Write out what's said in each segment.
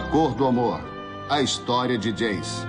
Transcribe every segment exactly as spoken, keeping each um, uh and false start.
Cor do Amor. A história de Jace.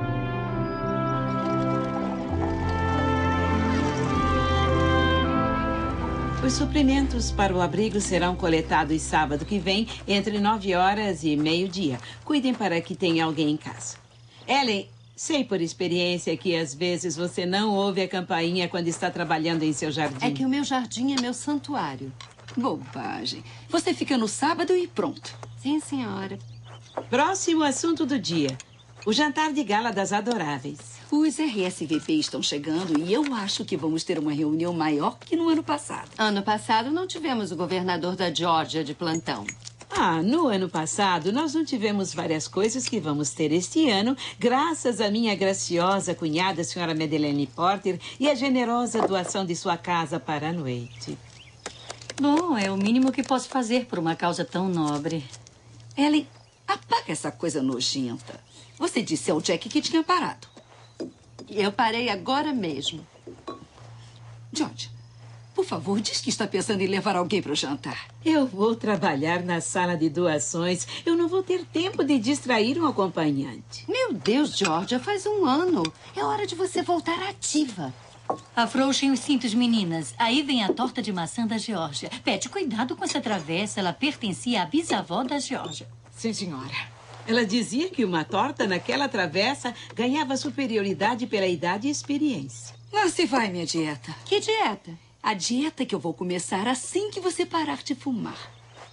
Os suprimentos para o abrigo serão coletados sábado que vem, entre nove horas e meio-dia. Cuidem para que tenha alguém em casa. Ellen, sei por experiência que às vezes você não ouve a campainha quando está trabalhando em seu jardim. É que o meu jardim é meu santuário. Bobagem. Você fica no sábado e pronto. Sim, senhora. Próximo assunto do dia. O jantar de gala das adoráveis. Os R S V P estão chegando e eu acho que vamos ter uma reunião maior que no ano passado. Ano passado não tivemos o governador da Geórgia de plantão. Ah, no ano passado nós não tivemos várias coisas que vamos ter este ano, graças à minha graciosa cunhada, a senhora Madeleine Porter, e a generosa doação de sua casa para a noite. Bom, é o mínimo que posso fazer por uma causa tão nobre. Ellen, apaga essa coisa nojenta. Você disse ao Jack que tinha parado. Eu parei agora mesmo. George, por favor, diz que está pensando em levar alguém para o jantar. Eu vou trabalhar na sala de doações. Eu não vou ter tempo de distrair um acompanhante. Meu Deus, Georgia, faz um ano. É hora de você voltar ativa. Afrouxem os cintos, meninas. Aí vem a torta de maçã da Geórgia. Pede cuidado com essa travessa. Ela pertencia à bisavó da Geórgia. Sim, senhora. Ela dizia que uma torta naquela travessa ganhava superioridade pela idade e experiência. Lá se vai minha dieta. Que dieta? A dieta que eu vou começar assim que você parar de fumar.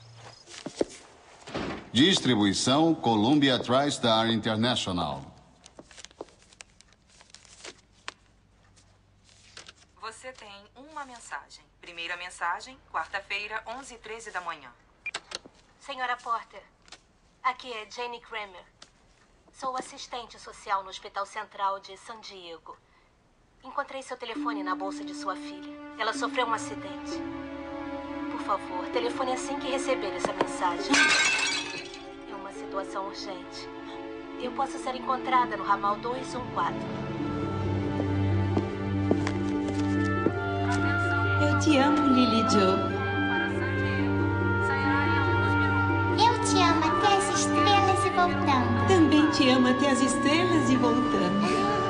Distribuição Columbia TriStar International. Você tem uma mensagem. Primeira mensagem, quarta-feira, onze e treze da manhã. Senhora Porter, aqui é Jane Kramer. Sou assistente social no Hospital Central de San Diego. Encontrei seu telefone na bolsa de sua filha. Ela sofreu um acidente. Por favor, telefone assim que receber essa mensagem. É uma situação urgente. Eu posso ser encontrada no ramal dois um quatro. Eu te amo, Lily Jo. Eu te amo até as estrelas e voltando. Também te amo até as estrelas e voltando.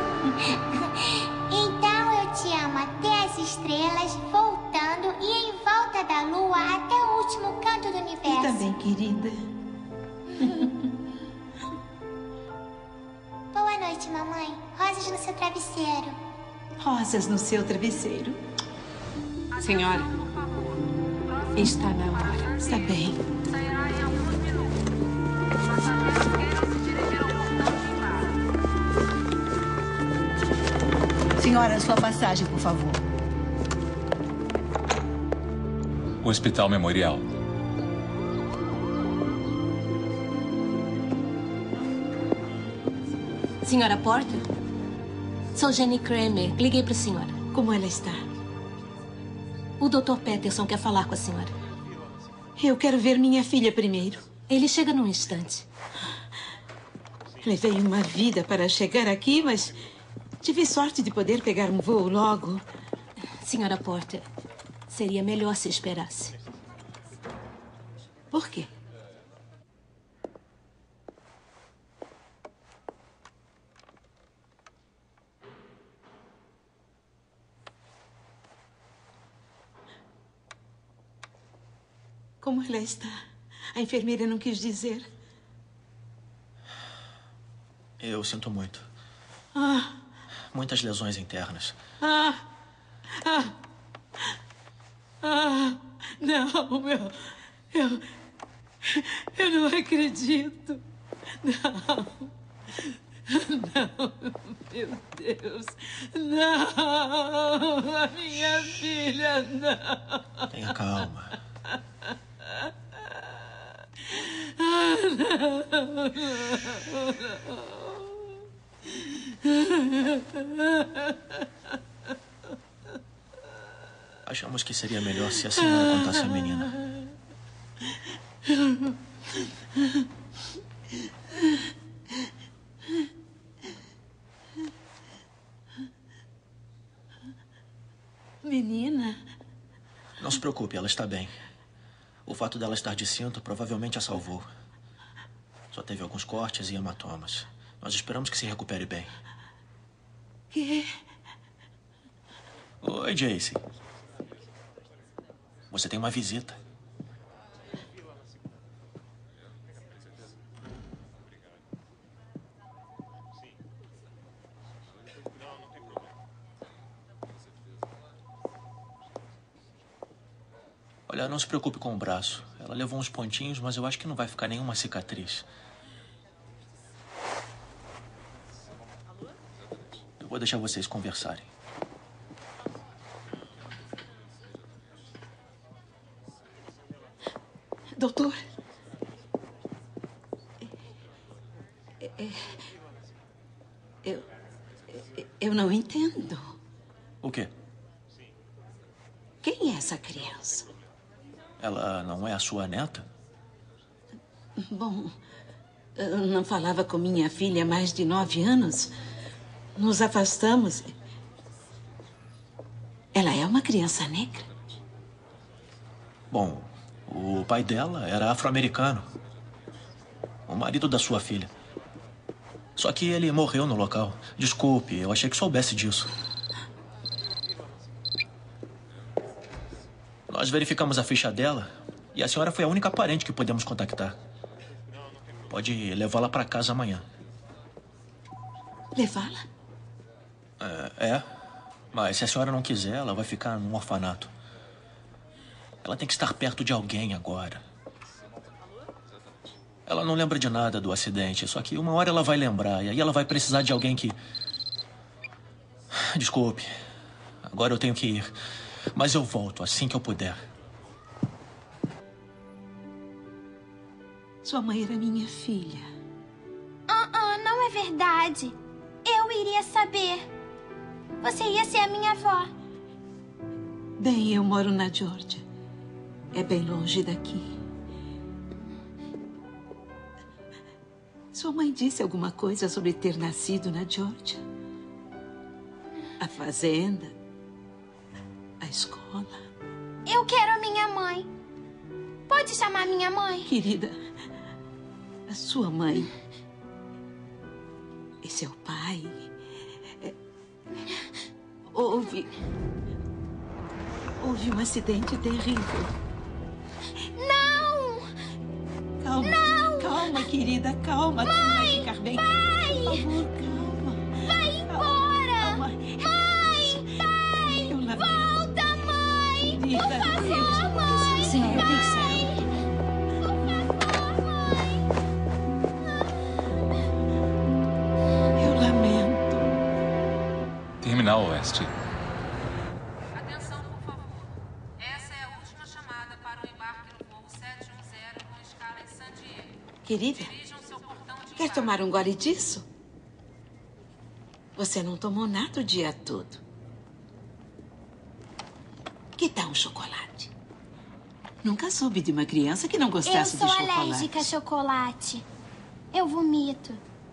Então eu te amo até as estrelas, voltando e em volta da lua até o último canto do universo. Eu também, querida. Boa noite, mamãe. Rosas no seu travesseiro. Rosas no seu travesseiro. Senhora, está na hora. Está bem. Senhora, sua passagem, por favor. Hospital Memorial. Senhora Porter? Sou Jenny Kramer. Liguei para a senhora. Como ela está? O doutor Peterson quer falar com a senhora. Eu quero ver minha filha primeiro. Ele chega num instante. Levei uma vida para chegar aqui, mas tive sorte de poder pegar um voo logo. Senhora Porter, seria melhor se esperasse. Por quê? Como ela está? A enfermeira não quis dizer. Eu sinto muito. Ah. Muitas lesões internas. Ah. Ah. Ah. Não, eu... Eu... Eu não acredito. Não. Não, meu Deus. Não. A minha filha, não. Tenha calma. Ah, não, não, não. Achamos que seria melhor se a senhora contasse a menina. Menina? Não se preocupe, ela está bem. O fato dela estar de cinto provavelmente a salvou. Só teve alguns cortes e hematomas. Nós esperamos que se recupere bem. Que? Oi, Jace. Você tem uma visita. Olha, não se preocupe com o braço. Ela levou uns pontinhos, mas eu acho que não vai ficar nenhuma cicatriz. Eu vou deixar vocês conversarem. Doutor. Eu... Eu não entendo. O quê? Quem é essa criança? Ela não é a sua neta? Bom, eu não falava com minha filha há mais de nove anos. Nos afastamos. Ela é uma criança negra? Bom, o pai dela era afro-americano. O marido da sua filha. Só que ele morreu no local. Desculpe, eu achei que soubesse disso. Nós verificamos a ficha dela e a senhora foi a única parente que podemos contactar. Pode levá-la para casa amanhã. Levá-la? É, é, mas se a senhora não quiser, ela vai ficar num orfanato. Ela tem que estar perto de alguém agora. Ela não lembra de nada do acidente, só que uma hora ela vai lembrar e aí ela vai precisar de alguém que... Desculpe, agora eu tenho que ir, mas eu volto assim que eu puder. Sua mãe era minha filha. Ah, ah, não é verdade. Eu iria saber. Você ia ser a minha avó. Bem, eu moro na Geórgia. É bem longe daqui. Sua mãe disse alguma coisa sobre ter nascido na Geórgia? A fazenda? A escola? Eu quero a minha mãe. Pode chamar minha mãe? Querida, a sua mãe e seu pai... É, houve... Houve um acidente terrível. Não! Calma, não! Calma, querida, calma. Mãe! Tudo vai ficar bem. Pai! Por favor, calma. Vai embora! Calma. Mãe! Pai! Eu lamento. Volta, mãe! Querida, por favor, Deus, mãe! Senhora, tem que sair. Por favor, mãe! Eu lamento. Terminal Oeste. Atenção, por favor. Essa é a última chamada para o embarque no voo sete um zero com escala em San Diego. Querida, Dirijam seu portão de quer embarque. tomar um gole disso? Você não tomou nada o dia todo. Que tal um chocolate? Nunca soube de uma criança que não Eu gostasse sou de chocolate. alérgica a chocolate. Eu vomito.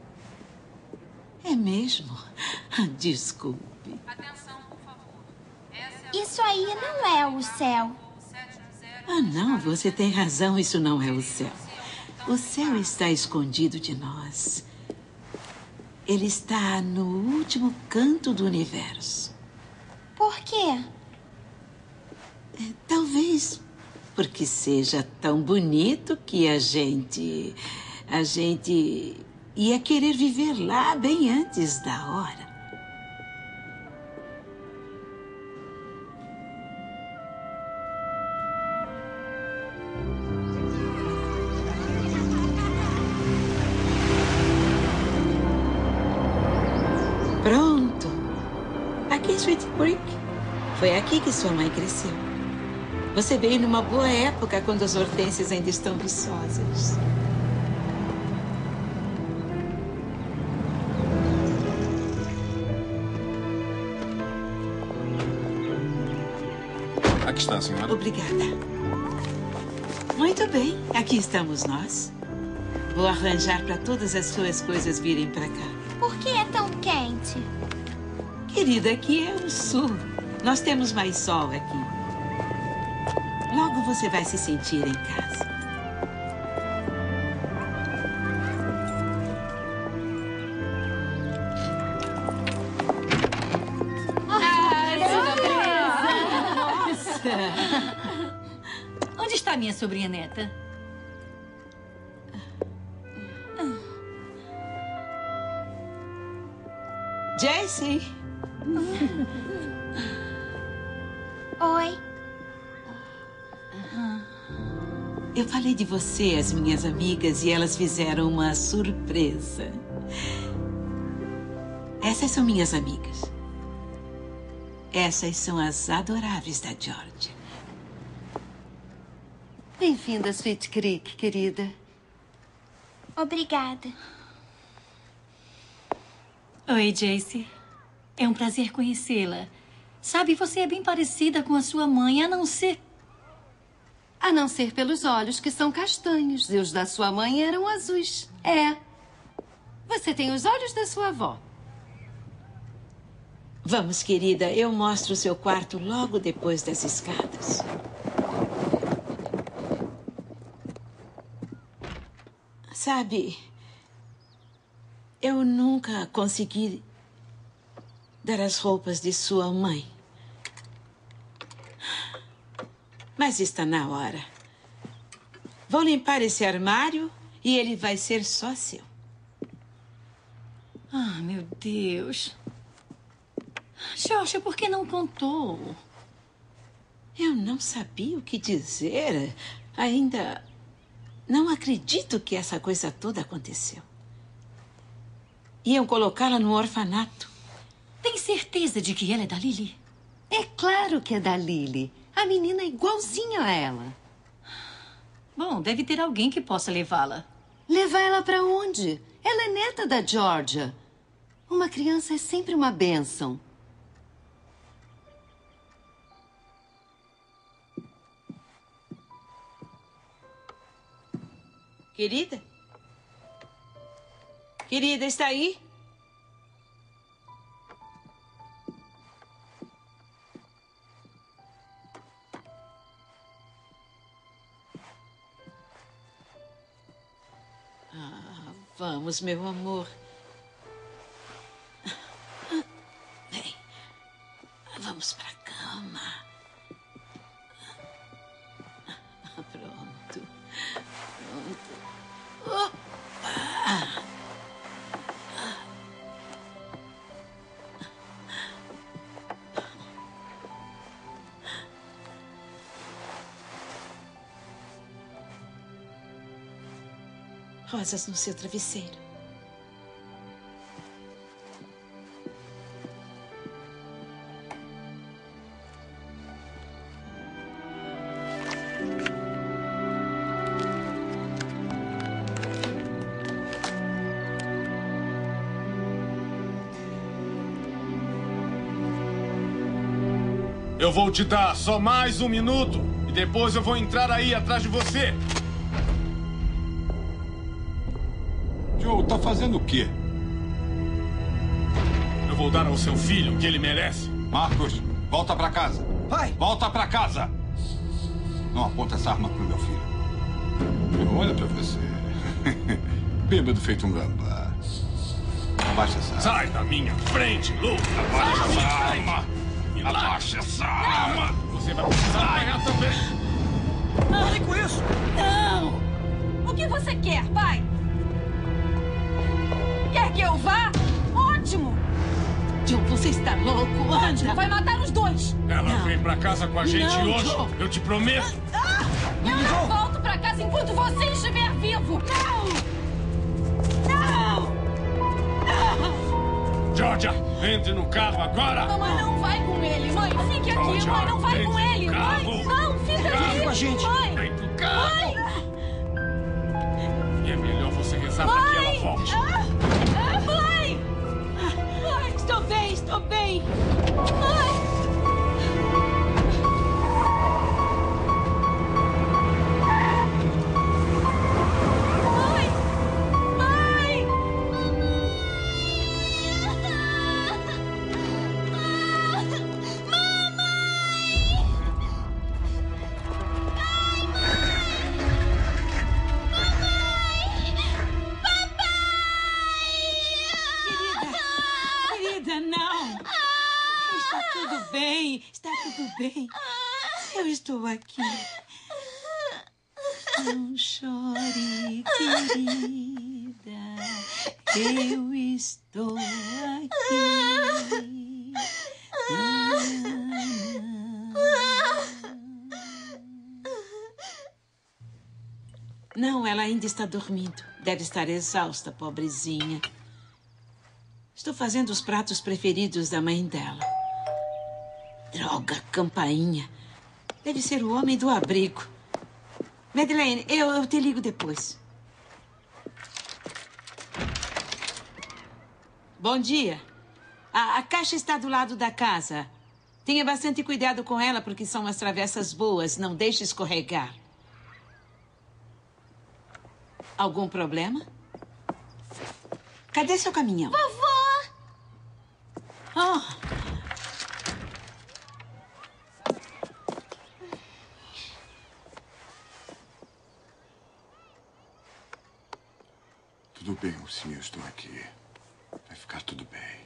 É mesmo? Desculpe. Atenção, por favor. Essa é a Isso aí não é o céu. voo sete um zero. Ah, não, você tem razão. Isso não é o céu. O céu está escondido de nós. Ele está no último canto do universo. Por quê? É, talvez porque seja tão bonito que a gente... A gente ia querer viver lá bem antes da hora. Pronto. Aqui é Sweet Creek. Foi aqui que sua mãe cresceu. Você veio numa boa época, quando as hortênsias ainda estão viçosas. Aqui está, senhora. Obrigada. Muito bem, aqui estamos nós. Vou arranjar para todas as suas coisas virem para cá. Por que é tão quente? Querida, aqui é o sul. Nós temos mais sol aqui. Logo você vai se sentir em casa. Onde está minha sobrinha neta? Jessie! Oi. Eu falei de você às minhas amigas e elas fizeram uma surpresa. Essas são minhas amigas. Essas são as adoráveis da Georgia. Bem-vinda a Sweet Creek, querida. Obrigada. Oi, Jace. É um prazer conhecê-la. Sabe, você é bem parecida com a sua mãe, a não ser... A não ser pelos olhos, que são castanhos. E os da sua mãe eram azuis. É. Você tem os olhos da sua avó. Vamos, querida, eu mostro o seu quarto logo depois das escadas. Sabe, eu nunca consegui dar as roupas de sua mãe. Mas está na hora. Vou limpar esse armário e ele vai ser só seu. Ah, meu Deus. Georgia, por que não contou? Eu não sabia o que dizer. Ainda não acredito que essa coisa toda aconteceu. Iam colocá-la no orfanato. Tem certeza de que ela é da Lily? É claro que é da Lily. A menina é igualzinha a ela. Bom, deve ter alguém que possa levá-la. Levar ela para onde? Ela é neta da Georgia. Uma criança é sempre uma bênção. Querida? Querida, está aí? Ah, vamos, meu amor. Vem. Vamos para a cama. Pronto. Pronto. Opa! Rosas no seu travesseiro. Eu vou te dar só mais um minuto e depois eu vou entrar aí atrás de você. Joe, tá fazendo o quê? Eu vou dar ao seu filho o que ele merece. Marcos, volta pra casa. Pai! Volta pra casa! Não aponta essa arma pro meu filho. Eu olho pra você. Bêbado feito um gambá. Abaixa essa arma. Sai da minha frente, Lu! Abaixa essa arma! Abaixa essa arma! Você vai precisar apanhar também! Pare com isso! Não! O que você quer, pai? Quer que eu vá? Ótimo! John, você está louco? Anda! Vai matar os dois! Ela Não. vem pra casa com a gente Não, hoje. John. Eu te prometo. Ah! Eu não volto pra casa enquanto você estiver vivo! Não! Não! Não! Georgia, entre no carro agora. Mamãe, não vai com ele, mãe! Fique aqui, Georgia, mãe! Não vai com entre no ele! Mãe! carro. Não, fica Carro aqui! com a gente. Mãe! Vem pro carro. Mãe! E é melhor você rezar pra que ela volte. Ah! Ah, mãe! Mãe! Estou bem, estou bem! Mãe! Mãe! Mãe! Querida, não! Está tudo bem, está tudo bem. Eu estou aqui. Não chore, querida. Eu estou aqui. Não, ela ainda está dormindo. Deve estar exausta, pobrezinha. Estou fazendo os pratos preferidos da mãe dela. Droga, campainha. Deve ser o homem do abrigo. Madeleine, eu, eu te ligo depois. Bom dia. A, a caixa está do lado da casa. Tenha bastante cuidado com ela, porque são umas travessas boas. Não deixe escorregar. Algum problema? Cadê seu caminhão? Vovô! Oh. Tudo bem, ursinho, eu estou aqui. Vai ficar tudo bem.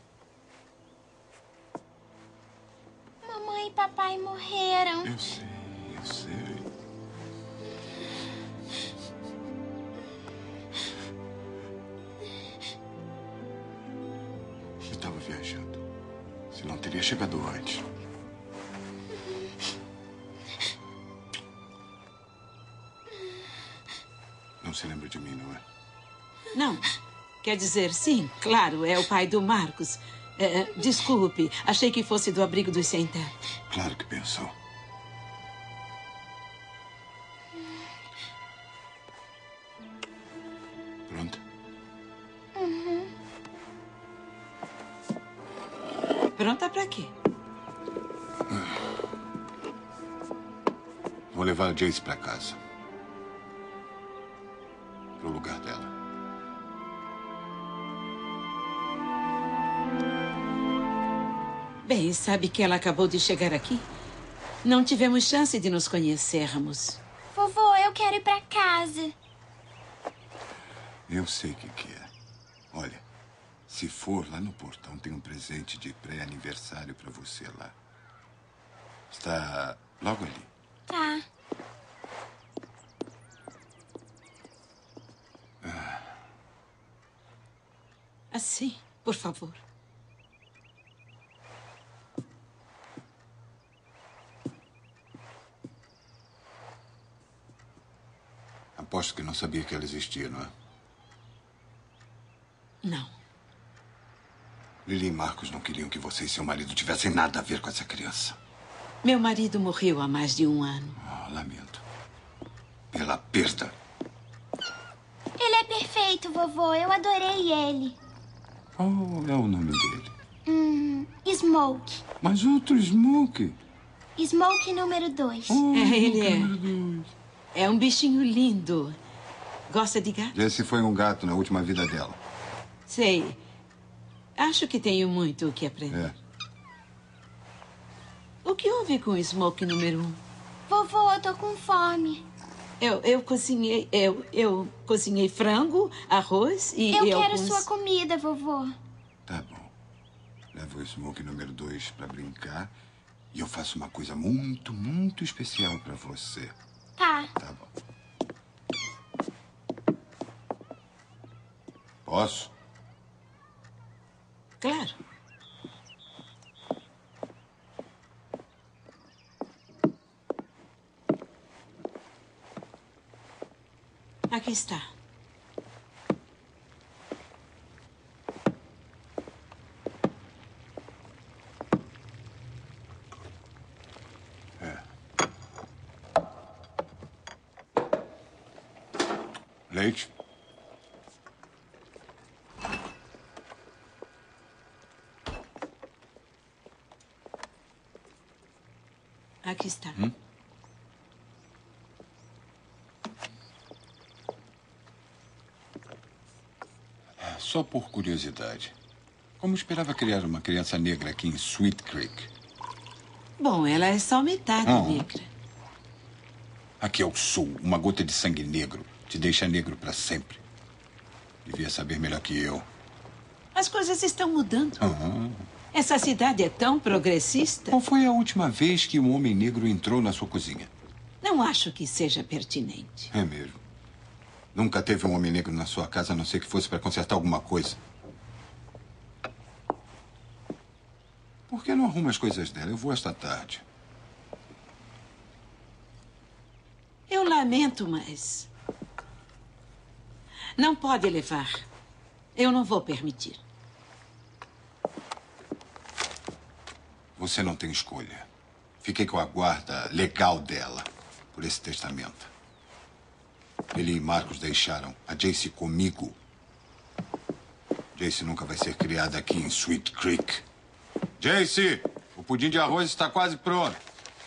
Mamãe e papai morreram. Eu sei, eu sei. Eu estava viajando. Senão teria chegado antes. Não se lembra de mim, não é? Não. Quer dizer, sim, claro, é o pai do Marcos. É, desculpe, achei que fosse do abrigo dos sem-teto. Claro que pensou. Pronto? Uhum. Pronta pra quê? Vou levar a Jace pra casa. Pro lugar dela. Bem, sabe que ela acabou de chegar aqui? Não tivemos chance de nos conhecermos. Vovô, eu quero ir pra casa. Eu sei o que, que é. Olha, se for lá no portão, tem um presente de pré-aniversário pra você lá. Está logo ali. Tá. Ah. Assim, por favor. Aposto que não sabia que ela existia, não é? Não. Lili e Marcos não queriam que você e seu marido tivessem nada a ver com essa criança. Meu marido morreu há mais de um ano. Oh, lamento. Pela perda. Ele é perfeito, vovô. Eu adorei ele. Qual é o nome dele? Hum, Smoke. Mas outro Smoke. Smoke número dois. Oh, É, ele é. número dois. É um bichinho lindo. Gosta de gato? Esse foi um gato na última vida dela. Sei. Acho que tenho muito o que aprender. É. O que houve com o Smoke número um? Vovô, eu tô com fome. Eu, eu cozinhei... Eu, eu cozinhei frango, arroz e... Eu e quero alguns... sua comida, vovô. Tá bom. Leva o Smoke número dois pra brincar. E eu faço uma coisa muito, muito especial pra você. Tá. Tá bom. Posso? Claro. Aqui está. É. Leite? Aqui está. Hum? Só por curiosidade. Como esperava criar uma criança negra aqui em Sweet Creek? Bom, ela é só metade Ah. negra. Aqui é o sul. Uma gota de sangue negro te deixa negro para sempre. Devia saber melhor que eu. As coisas estão mudando. Ah. Essa cidade é tão progressista. Qual foi a última vez que um homem negro entrou na sua cozinha? Não acho que seja pertinente. É mesmo. Nunca teve um homem negro na sua casa, a não ser que fosse para consertar alguma coisa. Por que não arruma as coisas dela? Eu vou esta tarde. Eu lamento, mas... não pode levar. Eu não vou permitir. Você não tem escolha. Fiquei com a guarda legal dela por esse testamento. Ele e Marcos deixaram a Jace comigo. Jace nunca vai ser criada aqui em Sweet Creek. Jace, o pudim de arroz está quase pronto.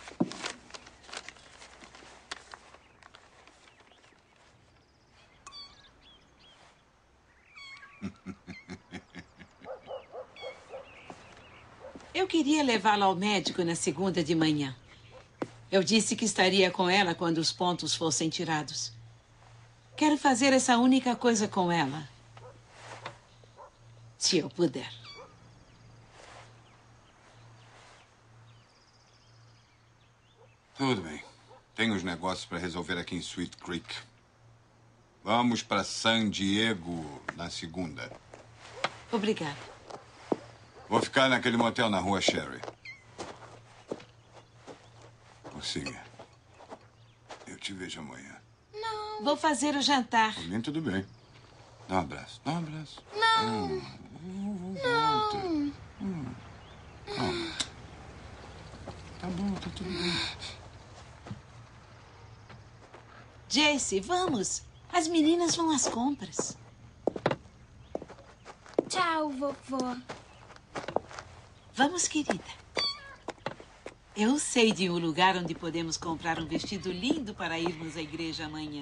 Eu queria levá-la ao médico na segunda de manhã. Eu disse que estaria com ela quando os pontos fossem tirados. Quero fazer essa única coisa com ela. Se eu puder. Tudo bem. Tenho uns negócios para resolver aqui em Sweet Creek. Vamos para San Diego na segunda. Obrigada. Vou ficar naquele motel na rua Sherry. Mocinha, eu te vejo amanhã. Não. Vou fazer o jantar. Por mim, tudo bem. Dá um abraço. Dá um abraço. Não. Hum, Não. hum. Calma. Tá bom, tá tudo bem. Jace, vamos. As meninas vão às compras. Tchau, vovó. Vamos, querida. Eu sei de um lugar onde podemos comprar um vestido lindo para irmos à igreja amanhã.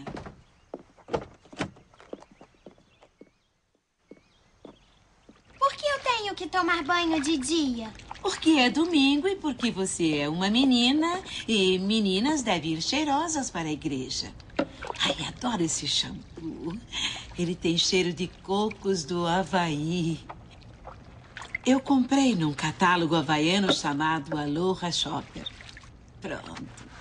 Por que eu tenho que tomar banho de dia? Porque é domingo e porque você é uma menina e meninas devem ir cheirosas para a igreja. Ai, adoro esse shampoo. Ele tem cheiro de cocos do Havaí. Eu comprei num catálogo havaiano chamado Aloha Shopper. Pronto.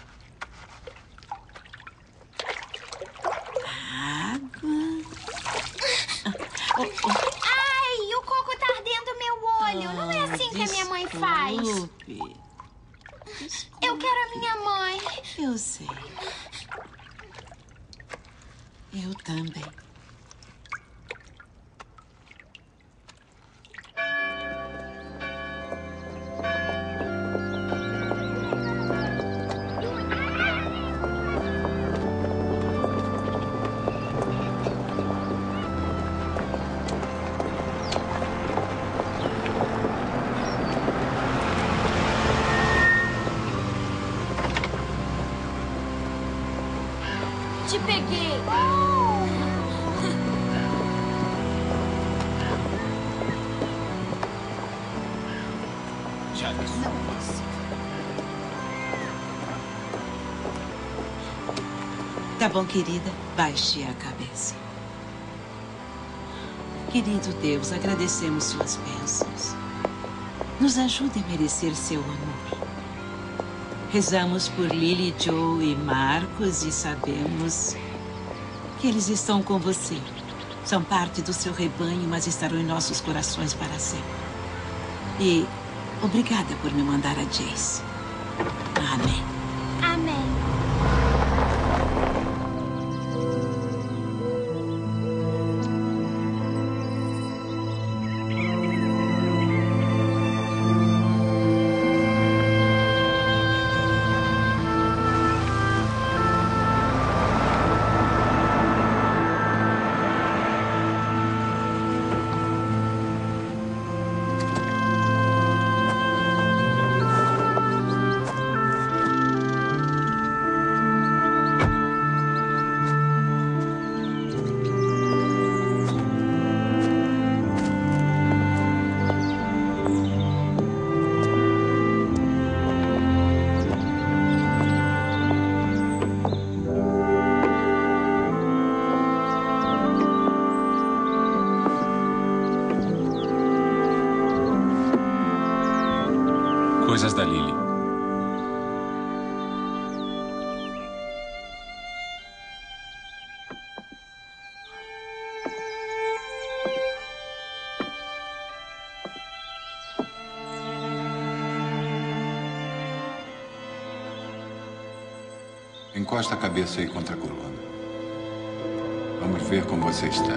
Água. Oh, oh. Ai, o coco tá ardendo meu olho. Não é assim que a minha mãe faz. Desculpe. Eu quero a minha mãe. Eu sei. Eu também. Te peguei. Já disse. Não é isso. Tá bom, querida. Baixe a cabeça. Querido Deus, agradecemos suas bênçãos. Nos ajude a merecer seu amor. Rezamos por Lily, Joe e Marcos e sabemos que eles estão com você. São parte do seu rebanho, mas estarão em nossos corações para sempre. E obrigada por me mandar a Jace. Amém. Amém. Coisas da Lily. Encosta a cabeça aí contra a coluna. Vamos ver como você está.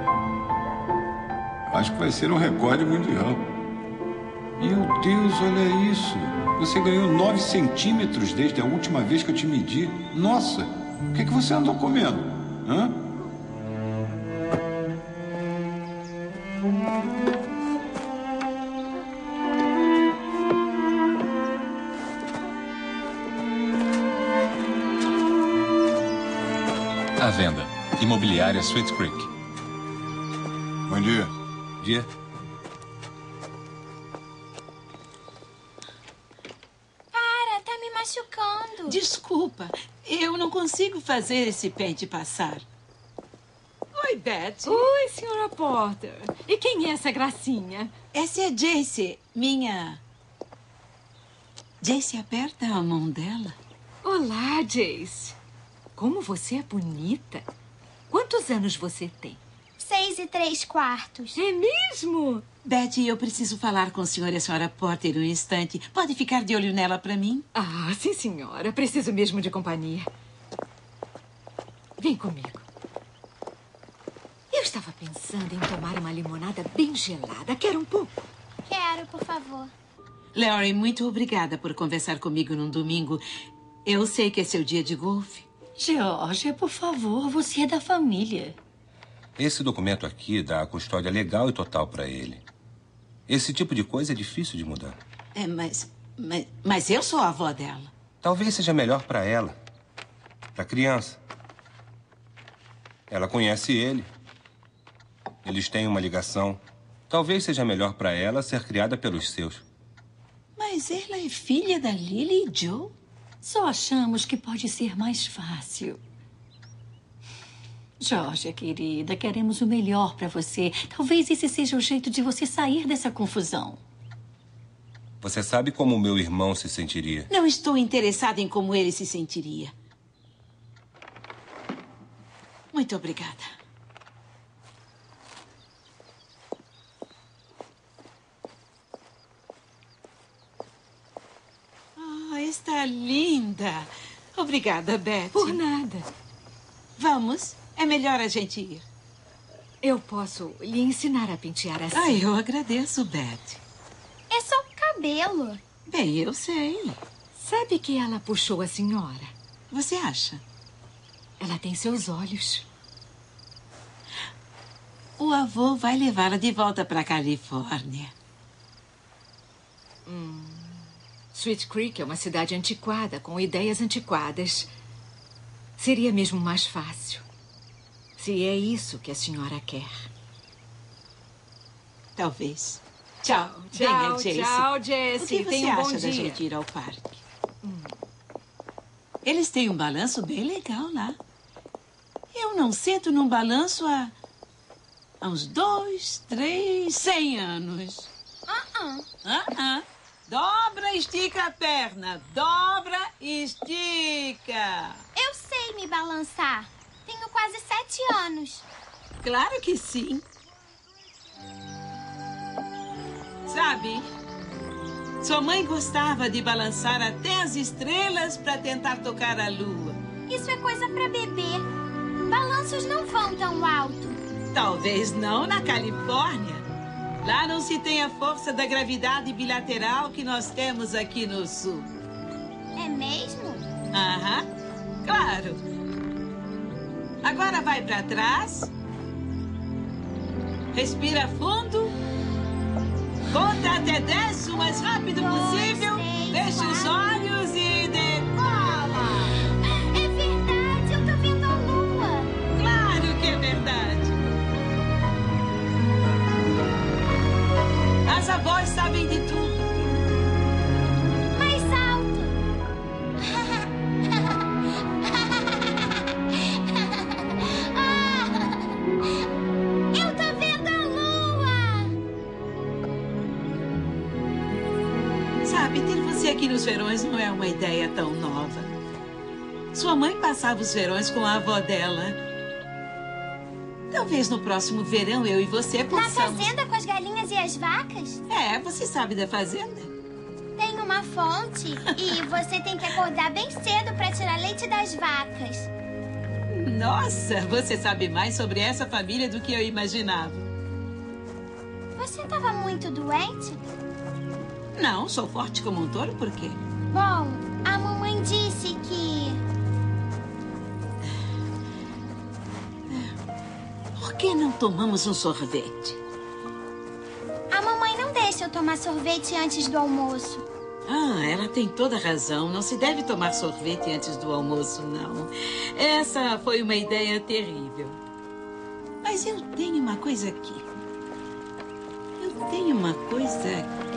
Eu acho que vai ser um recorde mundial. Meu Deus, olha isso. Você ganhou nove centímetros desde a última vez que eu te medi. Nossa, o que, que você andou comendo? Hã? À venda. Imobiliária Sweet Creek. Bom dia. Dia. Para, tá me machucando. Desculpa, eu não consigo fazer esse pente passar. Oi, Betty. Oi, senhora Porter. E quem é essa gracinha? Essa é a Jace, minha... Jace aperta a mão dela. Olá, Jace. Como você é bonita. Quantos anos você tem? Seis e três quartos. É mesmo? Betty, eu preciso falar com o senhor e a senhora Porter um instante. Pode ficar de olho nela para mim? Ah, sim, senhora. Preciso mesmo de companhia. Vem comigo. Eu estava pensando em tomar uma limonada bem gelada. Quer um pouco? Quero, por favor. Larry, muito obrigada por conversar comigo num domingo. Eu sei que é seu dia de golfe. Georgia, por favor, você é da família. Esse documento aqui dá a custódia legal e total para ele. Esse tipo de coisa é difícil de mudar. É, mas, mas, mas eu sou a avó dela. Talvez seja melhor para ela. Para a criança. Ela conhece ele. Eles têm uma ligação. Talvez seja melhor para ela ser criada pelos seus. Mas ela é filha da Lily e Joe? Só achamos que pode ser mais fácil. Georgia, querida, queremos o melhor para você. Talvez esse seja o jeito de você sair dessa confusão. Você sabe como o meu irmão se sentiria? Não estou interessada em como ele se sentiria. Muito obrigada. Ah, está linda. Obrigada, Betty. Por nada. Vamos. É melhor a gente ir. Eu posso lhe ensinar a pentear assim. Ah, eu agradeço, Betty. É só o cabelo. Bem, eu sei. Sabe que ela puxou a senhora? Você acha? Ela tem seus olhos. O avô vai levá-la de volta para a Califórnia. Hum. Sweet Creek é uma cidade antiquada, com ideias antiquadas. Seria mesmo mais fácil. Se é isso que a senhora quer. Talvez. Tchau. Tchau, Venha, Jace. tchau, Jace. O que você Tenha um bom acha da dia. gente ir ao parque? Hum. Eles têm um balanço bem legal lá. Eu não sento num balanço há... há uns dois, três, cem anos. Uh-uh. Uh-uh. Dobra, estica a perna. Dobra, estica. Eu sei me balançar. Tenho quase sete anos. Claro que sim. Sabe, sua mãe gostava de balançar até as estrelas para tentar tocar a lua. Isso é coisa para bebê. Balanços não vão tão alto. Talvez não na Califórnia. Lá não se tem a força da gravidade bilateral que nós temos aqui no sul. É mesmo? Aham, claro. Agora vai para trás. Respira fundo. Conta até dez o mais rápido possível. Fecha os olhos e decola. É verdade, eu tô vendo a lua. Claro que é verdade. As avós sabem de tudo. Mais alto. Eu tô vendo a lua. Sabe, ter você aqui nos verões não é uma ideia tão nova. Sua mãe passava os verões com a avó dela. Talvez no próximo verão eu e você possamos... Na fazenda com as galinhas e as vacas? É, você sabe da fazenda? Tem uma fonte e você tem que acordar bem cedo para tirar leite das vacas. Nossa, você sabe mais sobre essa família do que eu imaginava. Você estava muito doente? Não, sou forte como um touro, por quê? Bom, a mamãe disse que... Por que não tomamos um sorvete? A mamãe não deixa eu tomar sorvete antes do almoço. Ah, ela tem toda a razão. Não se deve tomar sorvete antes do almoço, não. Essa foi uma ideia terrível. Mas eu tenho uma coisa aqui. Eu tenho uma coisa aqui.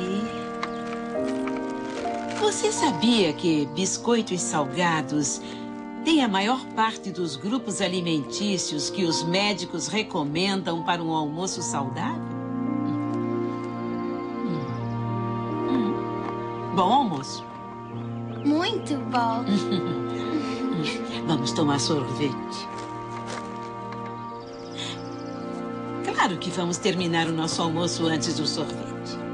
Você sabia que biscoitos salgados têm a maior parte dos grupos alimentícios que os médicos recomendam para um almoço saudável? Bom almoço. Muito bom. Vamos tomar sorvete. Claro que vamos terminar o nosso almoço antes do sorvete.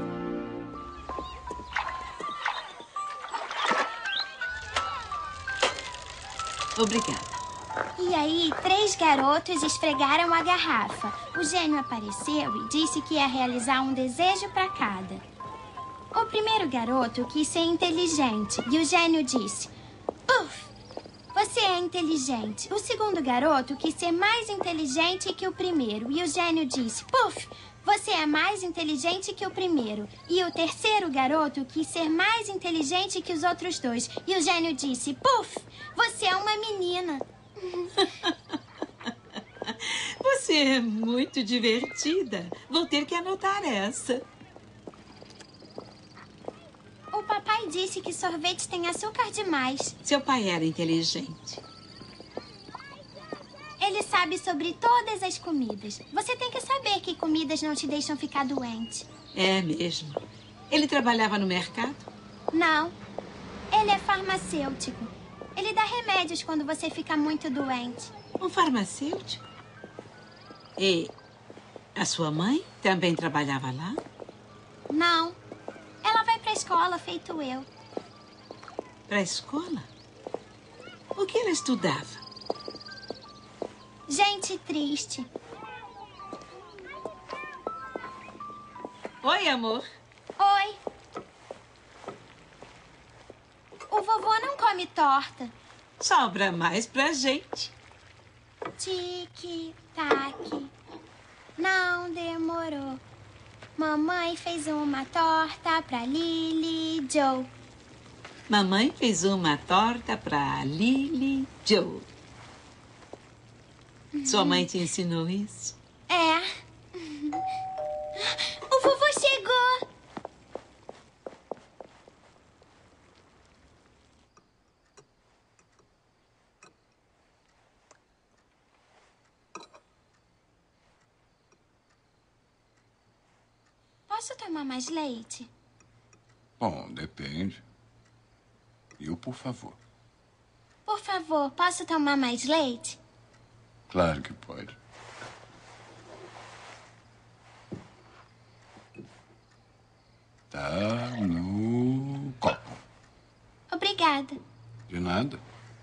Obrigada. E aí, três garotos esfregaram a garrafa. O gênio apareceu e disse que ia realizar um desejo para cada. O primeiro garoto quis ser inteligente e o gênio disse: Uf, você é inteligente. O segundo garoto quis ser mais inteligente que o primeiro e o gênio disse: Puf, você é mais inteligente que o primeiro. E o terceiro garoto quis ser mais inteligente que os outros dois e o gênio disse: Puf, você é uma menina. Você é muito divertida. Vou ter que anotar essa. O papai disse que sorvete tem açúcar demais. Seu pai era inteligente. Ele sabe sobre todas as comidas. Você tem que saber que comidas não te deixam ficar doente. É mesmo. Ele trabalhava no mercado? Não. Ele é farmacêutico. Ele dá remédios quando você fica muito doente. Um farmacêutico? E a sua mãe também trabalhava lá? Não. Ela vai pra escola, feito eu. Pra escola? O que ela estudava? Gente triste. Oi, amor. Oi. O vovô não come torta. Sobra mais pra gente. Tic-tac. Não demorou. Mamãe fez uma torta pra Lily Joe. Mamãe fez uma torta pra Lily Joe. Sua mãe te ensinou isso? É. O vovô chegou. Posso tomar mais leite? Bom, depende. Eu, por favor. Por favor, posso tomar mais leite? Claro que pode. Tá no copo. Obrigada. De nada.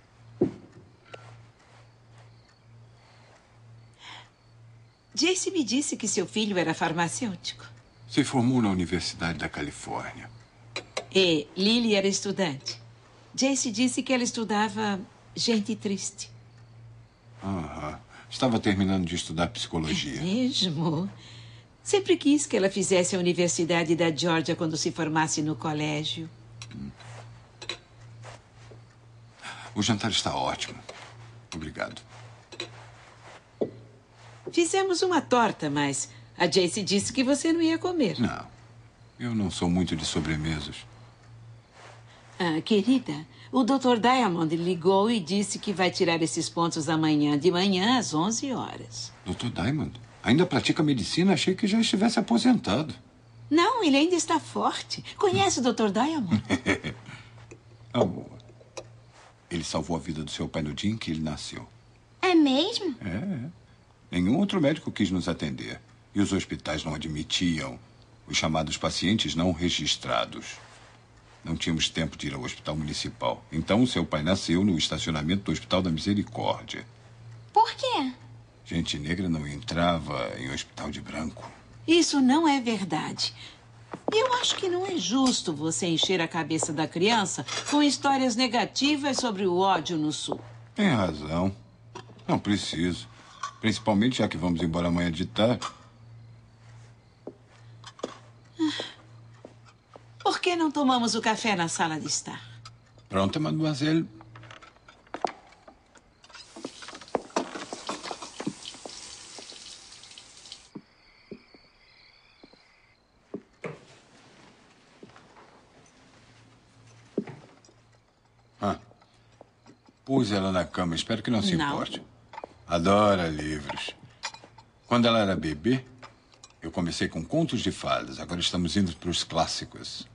Jace me disse que seu filho era farmacêutico. Se formou na Universidade da Califórnia. E Lily era estudante. Jace disse que ela estudava gente triste. Aham. Estava terminando de estudar psicologia. É mesmo? Sempre quis que ela fizesse a Universidade da Geórgia quando se formasse no colégio. Hum. O jantar está ótimo. Obrigado. Fizemos uma torta, mas a Jace disse que você não ia comer. Não. Eu não sou muito de sobremesas. Ah, querida, o doutor Diamond ligou e disse que vai tirar esses pontos amanhã, de manhã às onze horas. doutor Diamond? Ainda pratica medicina? Achei que já estivesse aposentado. Não, ele ainda está forte. Conhece o doutor Diamond? Amor, ele salvou a vida do seu pai no dia em que ele nasceu. É mesmo? É. Nenhum outro médico quis nos atender. E os hospitais não admitiam os chamados pacientes não registrados. Não tínhamos tempo de ir ao hospital municipal. Então, o seu pai nasceu no estacionamento do Hospital da Misericórdia. Por quê? Gente negra não entrava em hospital de branco. Isso não é verdade. Eu acho que não é justo você encher a cabeça da criança com histórias negativas sobre o ódio no Sul. Tem razão. Não preciso. Principalmente já que vamos embora amanhã de tarde. Por que não tomamos o café na sala de estar? Pronto, mademoiselle. Ah, pus ela na cama. Espero que não se Não. importe. Adora livros. Quando ela era bebê, eu comecei com contos de fadas. Agora estamos indo para os clássicos.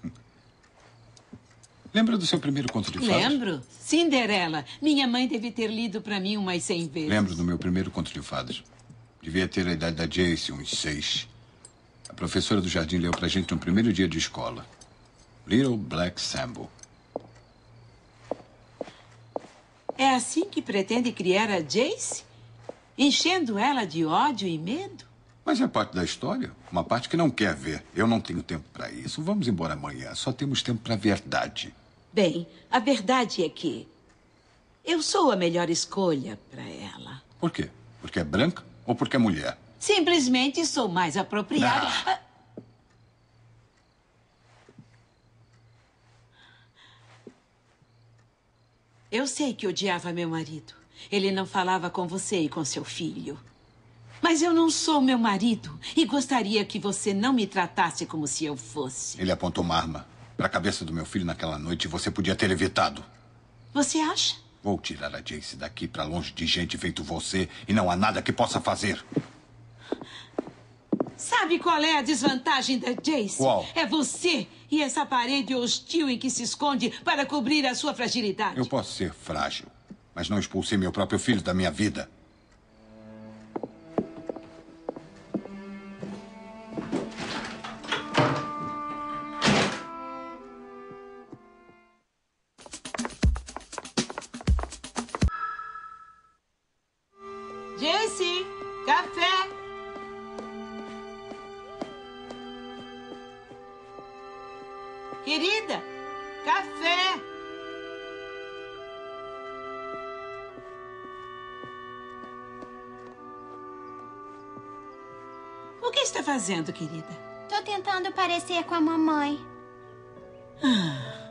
Lembra do seu primeiro conto de fadas? Lembro. Cinderela. Minha mãe deve ter lido para mim umas cem vezes. Lembro do meu primeiro conto de fadas. Devia ter a idade da Jace, uns seis. A professora do jardim leu pra gente no primeiro dia de escola. Little Black Sambo. É assim que pretende criar a Jace? Enchendo ela de ódio e medo? Mas é parte da história. Uma parte que não quer ver. Eu não tenho tempo para isso. Vamos embora amanhã. Só temos tempo para a verdade. Bem, a verdade é que eu sou a melhor escolha para ela. Por quê? Porque é branca ou porque é mulher? Simplesmente sou mais apropriada. Ah. Eu sei que odiava meu marido. Ele não falava com você e com seu filho. Mas eu não sou meu marido e gostaria que você não me tratasse como se eu fosse. Ele apontou uma arma para a cabeça do meu filho naquela noite e você podia ter evitado. Você acha? Vou tirar a Jace daqui para longe de gente feito você e não há nada que possa fazer. Sabe qual é a desvantagem da Jace? Qual? É você e essa parede hostil em que se esconde para cobrir a sua fragilidade. Eu posso ser frágil, mas não expulsei meu próprio filho da minha vida. Jace, café. Querida, café. O que está fazendo, querida? Tô tentando parecer com a mamãe. Ah.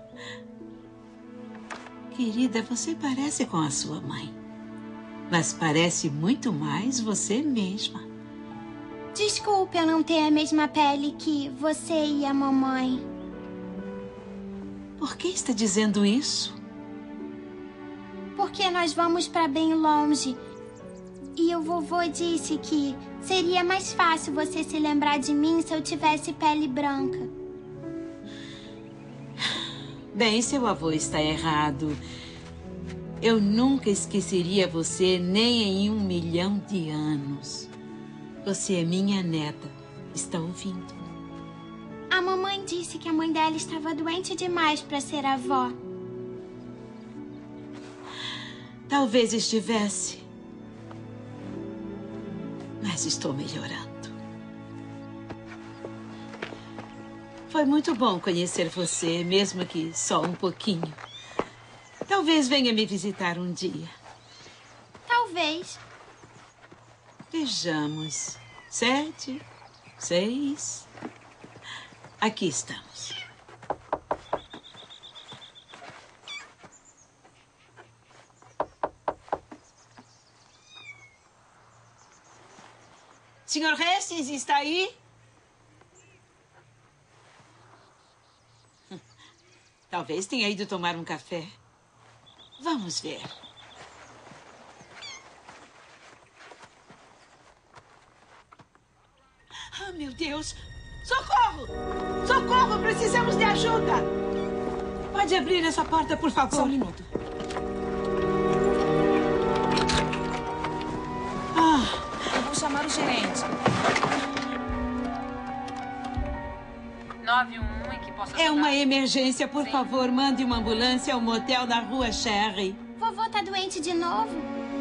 Querida, você parece com a sua mãe. Mas parece muito mais você mesma. Desculpe eu não ter a mesma pele que você e a mamãe. Por que está dizendo isso? Porque nós vamos para bem longe. E o vovô disse que seria mais fácil você se lembrar de mim se eu tivesse pele branca. Bem, seu avô está errado. Eu nunca esqueceria você nem em um milhão de anos. Você é minha neta. Está ouvindo? A mamãe disse que a mãe dela estava doente demais para ser avó. Talvez estivesse. Mas estou melhorando. Foi muito bom conhecer você, mesmo que só um pouquinho. Talvez venha me visitar um dia. Talvez. Vejamos. Sete, seis. Aqui estamos. senhor Hastings está aí? Talvez tenha ido tomar um café. Vamos ver. Ah, meu Deus! Socorro! Socorro! Precisamos de ajuda! Pode abrir essa porta, por favor? Só um minuto. Ah. Eu vou chamar o gerente. nove um um, em que posso ajudar? É uma emergência. Por Sim. favor, mande uma ambulância ao motel da Rua Sherry. Vovô tá doente de novo?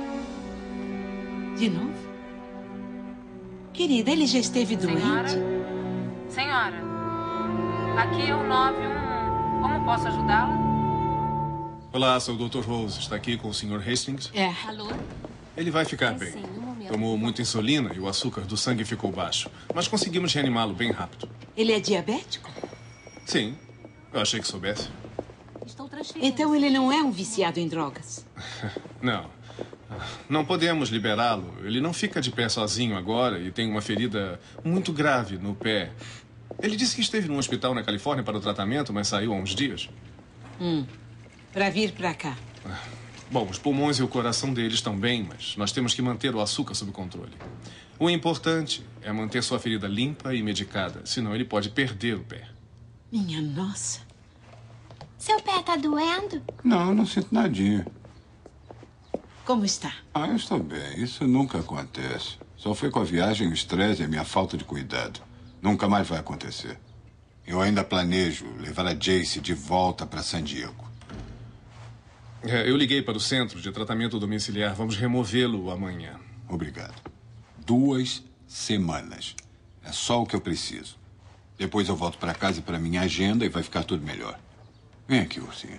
De novo? Querida, ele já esteve Senhora? doente? Senhora, aqui é o nove um um. Como posso ajudá-la? Olá, sou o doutor Rose. Está aqui com o senhor Hastings? É. Alô? Ele vai ficar É, bem. sim, um momento. Tomou muita insulina e o açúcar do sangue ficou baixo. Mas conseguimos reanimá-lo bem rápido. Ele é diabético? Sim. Eu achei que soubesse. Estou transferindo. Então ele não é um viciado em drogas? Não. Não podemos liberá-lo. Ele não fica de pé sozinho agora e tem uma ferida muito grave no pé. Ele disse que esteve num hospital na Califórnia para o tratamento, mas saiu há uns dias. Hum. Para vir para cá. Bom, os pulmões e o coração dele estão bem, mas nós temos que manter o açúcar sob controle. O importante é manter sua ferida limpa e medicada, senão ele pode perder o pé. Minha nossa. Seu pé tá doendo? Não, não sinto nadinha. Como está? Ah, eu estou bem. Isso nunca acontece. Só foi com a viagem, o estresse e a minha falta de cuidado. Nunca mais vai acontecer. Eu ainda planejo levar a Jace de volta para San Diego. É, eu liguei para o centro de tratamento domiciliar. Vamos removê-lo amanhã. Obrigado. Duas semanas. É só o que eu preciso. Depois eu volto para casa e para minha agenda e vai ficar tudo melhor. Vem aqui, ursinha.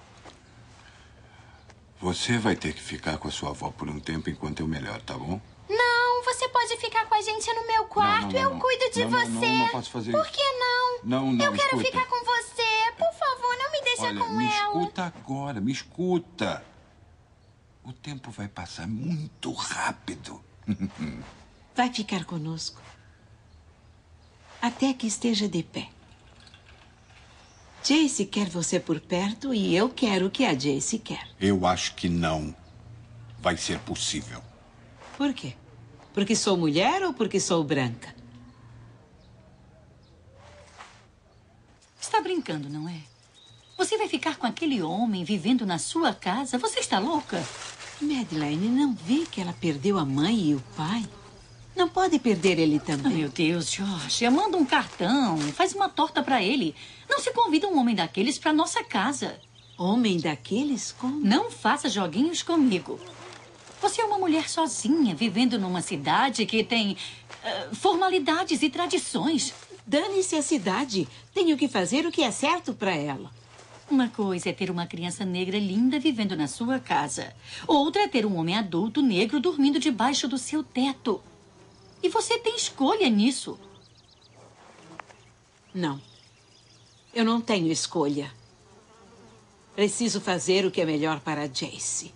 Você vai ter que ficar com a sua avó por um tempo enquanto eu melhoro, tá bom? Não, você pode ficar com a gente no meu quarto. Não, não, não, eu não. cuido de não, não, você. Não, não posso fazer Por isso. que não? Não, não, Eu quero escuta. ficar com você. Por favor, não me deixa Olha, com me ela. escuta agora, me escuta. O tempo vai passar muito rápido. Vai ficar conosco. Até que esteja de pé. Jace quer você por perto e eu quero o que a Jace quer. Eu acho que não vai ser possível. Por quê? Porque sou mulher ou porque sou branca? Está brincando, não é? Você vai ficar com aquele homem vivendo na sua casa? Você está louca? Madeleine, não vê que ela perdeu a mãe e o pai? Não pode perder ele também. Oh, meu Deus, Georgia, manda um cartão, faz uma torta para ele. Não se convida um homem daqueles para nossa casa. Homem daqueles? Como? Não faça joguinhos comigo. Você é uma mulher sozinha, vivendo numa cidade que tem uh, formalidades e tradições. Dane-se a cidade. Tenho que fazer o que é certo para ela. Uma coisa é ter uma criança negra linda vivendo na sua casa. Outra é ter um homem adulto negro dormindo debaixo do seu teto. E você tem escolha nisso. Não. Eu não tenho escolha. Preciso fazer o que é melhor para a Jace.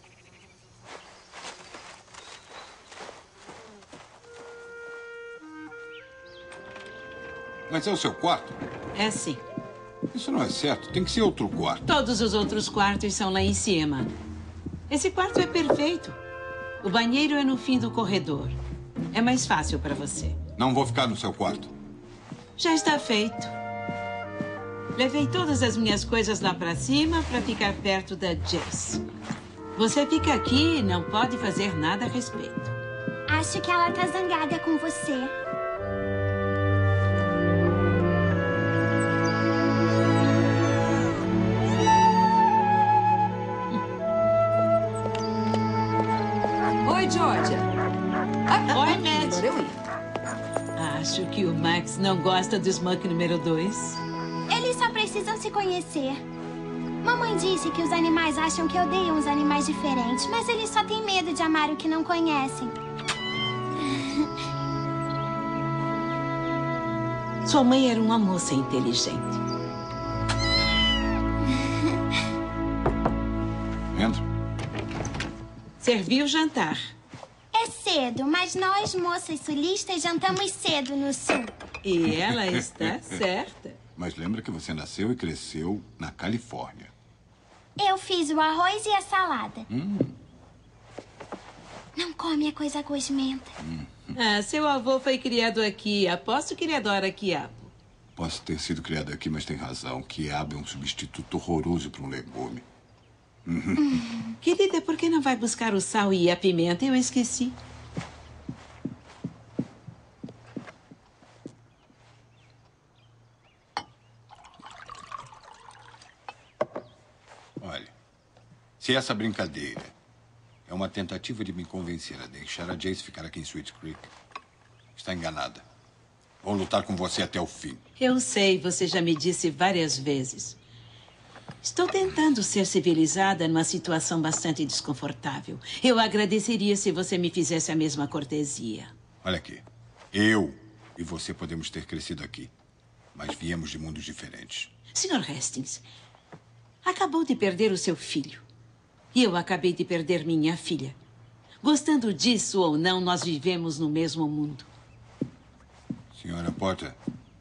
Mas é o seu quarto? É sim. Isso não é certo. Tem que ser outro quarto. Todos os outros quartos são lá em cima. Esse quarto é perfeito. O banheiro é no fim do corredor. É mais fácil para você. Não vou ficar no seu quarto. Já está feito. Levei todas as minhas coisas lá para cima para ficar perto da Jace. Você fica aqui e não pode fazer nada a respeito. Acho que ela tá zangada com você. Oi, Georgia. Ah, Oi, Matt. agora eu ir. Acho que o Max não gosta do Smuck número dois. Eles só precisam se conhecer. Mamãe disse que os animais acham que odeiam os animais diferentes, mas eles só têm medo de amar o que não conhecem. Sua mãe era uma moça inteligente. Entra. Serviu o jantar. É cedo, mas nós, moças sulistas, jantamos cedo no sul. E ela está certa. Mas lembra que você nasceu e cresceu na Califórnia. Eu fiz o arroz e a salada. Hum. Não come a coisa gosmenta. Hum. Ah, seu avô foi criado aqui. Aposto que ele adora quiabo. Posso ter sido criado aqui, mas tem razão. Quiabo é um substituto horroroso para um legume. Hum. Querida, por que não vai buscar o sal e a pimenta? Eu esqueci. Olha, se essa brincadeira é uma tentativa de me convencer a deixar a Jace ficar aqui em Sweet Creek, está enganada. Vou lutar com você até o fim. Eu sei, você já me disse várias vezes. Estou tentando ser civilizada numa situação bastante desconfortável. Eu agradeceria se você me fizesse a mesma cortesia. Olha aqui. Eu e você podemos ter crescido aqui, mas viemos de mundos diferentes. senhor Hastings, acabou de perder o seu filho. E eu acabei de perder minha filha. Gostando disso ou não, nós vivemos no mesmo mundo. Senhora Potter,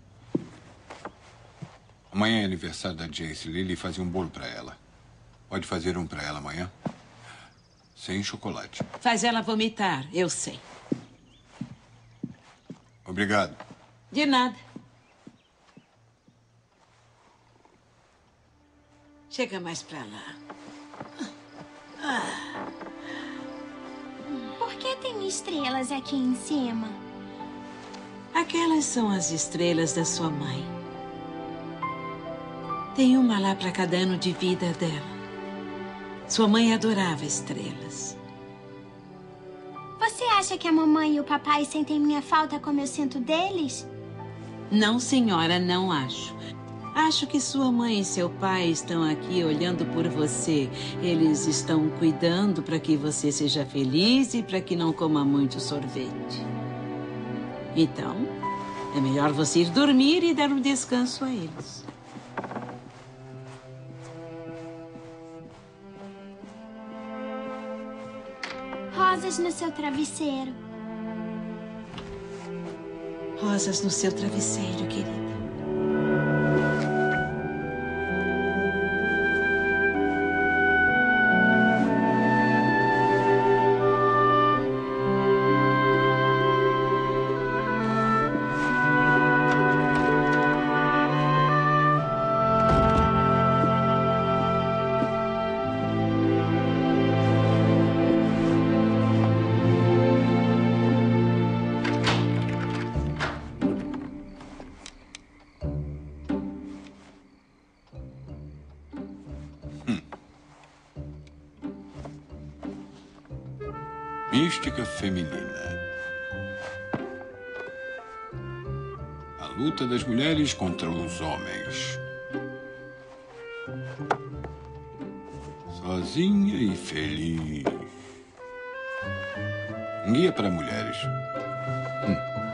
amanhã é aniversário da Jace. Lily fazia um bolo para ela. Pode fazer um para ela amanhã? Sem chocolate. Faz ela vomitar, eu sei. Obrigado. De nada. Chega mais pra lá. Ah. Por que tem estrelas aqui em cima? Aquelas são as estrelas da sua mãe. Tem uma lá para cada ano de vida dela. Sua mãe adorava estrelas. Você acha que a mamãe e o papai sentem minha falta como eu sinto deles? Não, senhora, não acho. Acho que sua mãe e seu pai estão aqui olhando por você. Eles estão cuidando para que você seja feliz e para que não coma muito sorvete. Então, é melhor você ir dormir e dar um descanso a eles. Rosas no seu travesseiro. Rosas no seu travesseiro, querida. Mística feminina. A luta das mulheres contra os homens. Sozinha e feliz. Um guia para mulheres. Hum.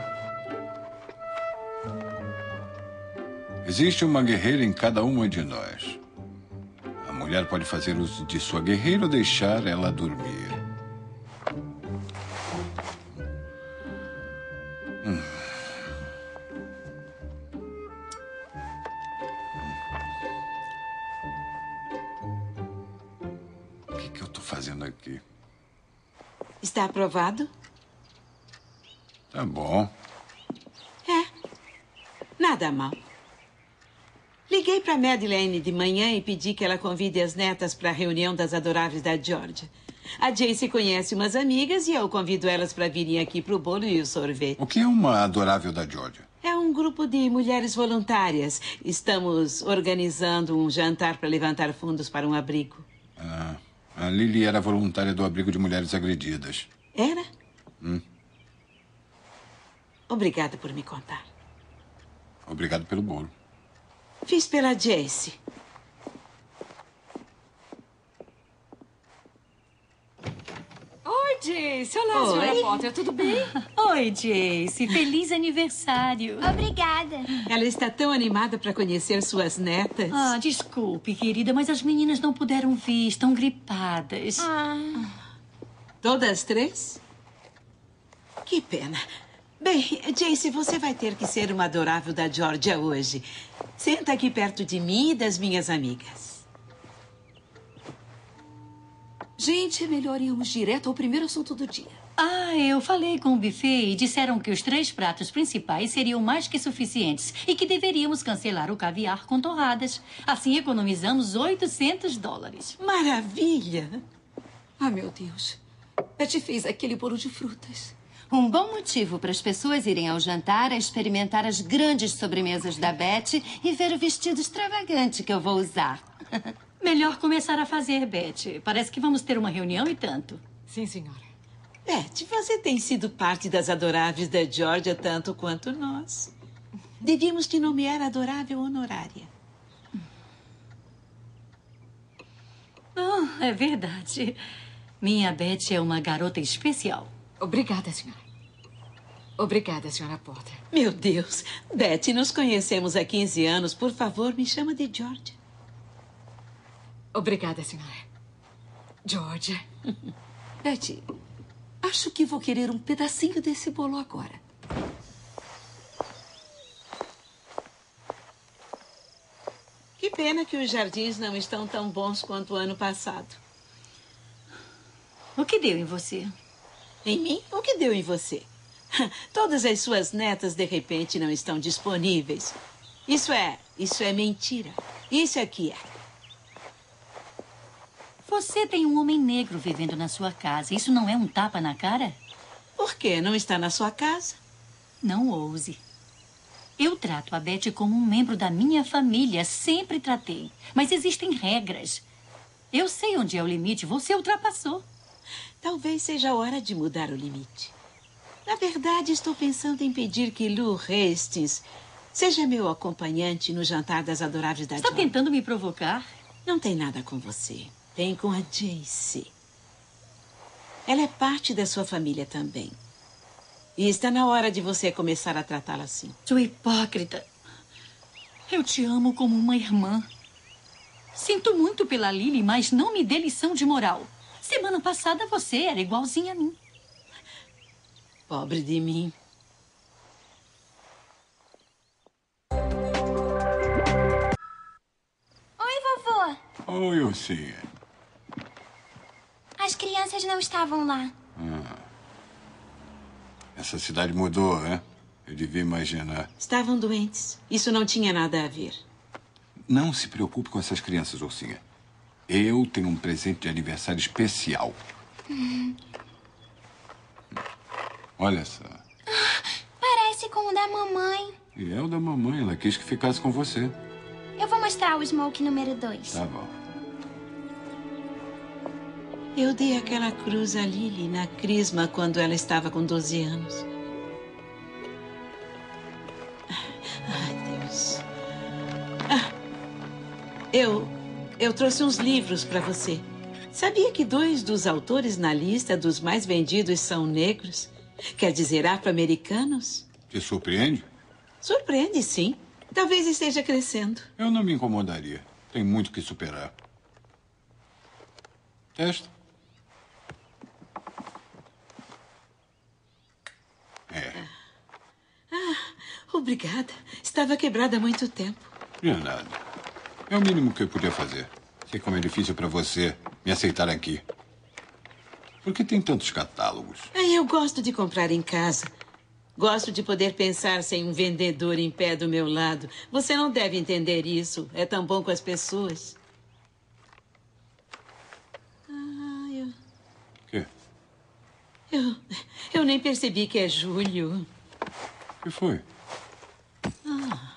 Existe uma guerreira em cada uma de nós. A mulher pode fazer uso de sua guerreira ou deixar ela dormir. Hum. O que que eu tô fazendo aqui? Está aprovado? Tá bom. É. Nada mal. Liguei para Madeleine de manhã e pedi que ela convide as netas para a reunião das adoráveis da Georgia. A Jace conhece umas amigas e eu convido elas para virem aqui para o bolo e o sorvete. O que é uma adorável da Georgia? É um grupo de mulheres voluntárias. Estamos organizando um jantar para levantar fundos para um abrigo. Ah, a Lily era voluntária do abrigo de mulheres agredidas. Era? Hum. Obrigada por me contar. Obrigado pelo bolo. Fiz pela Jace. Oi, Jace. Olá, Oi. senhora Potter. Tudo bem? Oi, Jace. Feliz aniversário. Obrigada. Ela está tão animada para conhecer suas netas. Ah, desculpe, querida, mas as meninas não puderam vir. Estão gripadas. Ah. Todas três? Que pena. Bem, Jace, você vai ter que ser uma adorável da Georgia hoje. Senta aqui perto de mim e das minhas amigas. Gente, é melhor irmos direto ao primeiro assunto do dia. Ah, eu falei com o buffet e disseram que os três pratos principais seriam mais que suficientes e que deveríamos cancelar o caviar com torradas. Assim economizamos oitocentos dólares. Maravilha! Ah, meu Deus. Betty fez aquele bolo de frutas. Um bom motivo para as pessoas irem ao jantar é experimentar as grandes sobremesas da Betty e ver o vestido extravagante que eu vou usar. Melhor começar a fazer, Betty. Parece que vamos ter uma reunião e tanto. Sim, senhora. Betty, você tem sido parte das adoráveis da Georgia tanto quanto nós. Devíamos te nomear adorável honorária. Oh, é verdade. Minha Betty é uma garota especial. Obrigada, senhora. Obrigada, senhora Porter. Meu Deus. Betty, nos conhecemos há quinze anos. Por favor, me chama de Georgia. Obrigada, senhora. Georgia. Betty, acho que vou querer um pedacinho desse bolo agora. Que pena que os jardins não estão tão bons quanto o ano passado. O que deu em você? Em mim? O que deu em você? Todas as suas netas, de repente, não estão disponíveis. Isso é... Isso é mentira. Isso aqui é. Você tem um homem negro vivendo na sua casa. Isso não é um tapa na cara? Por quê? Não está na sua casa? Não ouse. Eu trato a Betty como um membro da minha família. Sempre tratei. Mas existem regras. Eu sei onde é o limite. Você ultrapassou. Talvez seja a hora de mudar o limite. Na verdade, estou pensando em pedir que Lou Hastings seja meu acompanhante no jantar das adoráveis da Está Georgia. tentando me provocar? Não tem nada com você. Tem com a Jace. Ela é parte da sua família também. E está na hora de você começar a tratá-la assim. Sua hipócrita. Eu te amo como uma irmã. Sinto muito pela Lily, mas não me dê lição de moral. Semana passada você era igualzinha a mim. Pobre de mim. Oi, vovô. Oi, Ursinha. As crianças não estavam lá. Ah. Essa cidade mudou, né? Eu devia imaginar. Estavam doentes. Isso não tinha nada a ver. Não se preocupe com essas crianças, Ursinha. Eu tenho um presente de aniversário especial. Hum. Olha só. Parece com o da mamãe. E é o da mamãe. Ela quis que ficasse com você. Eu vou mostrar o Smoke número dois. Tá bom. Eu dei aquela cruz a Lily na crisma quando ela estava com doze anos. Ai, Deus. Ah, eu, eu trouxe uns livros para você. Sabia que dois dos autores na lista dos mais vendidos são negros? Quer dizer, afro-americanos? Te surpreende? Surpreende, sim. Talvez esteja crescendo. Eu não me incomodaria. Tem muito que superar. Testa. É. Ah, obrigada. Estava quebrada há muito tempo. De nada. É o mínimo que eu podia fazer. Sei como é difícil para você me aceitar aqui. Por que tem tantos catálogos? Ah, eu gosto de comprar em casa. Gosto de poder pensar sem um vendedor em pé do meu lado. Você não deve entender isso. É tão bom com as pessoas. Ah, eu... O quê? Eu, eu nem percebi que é julho. O que foi? Ah.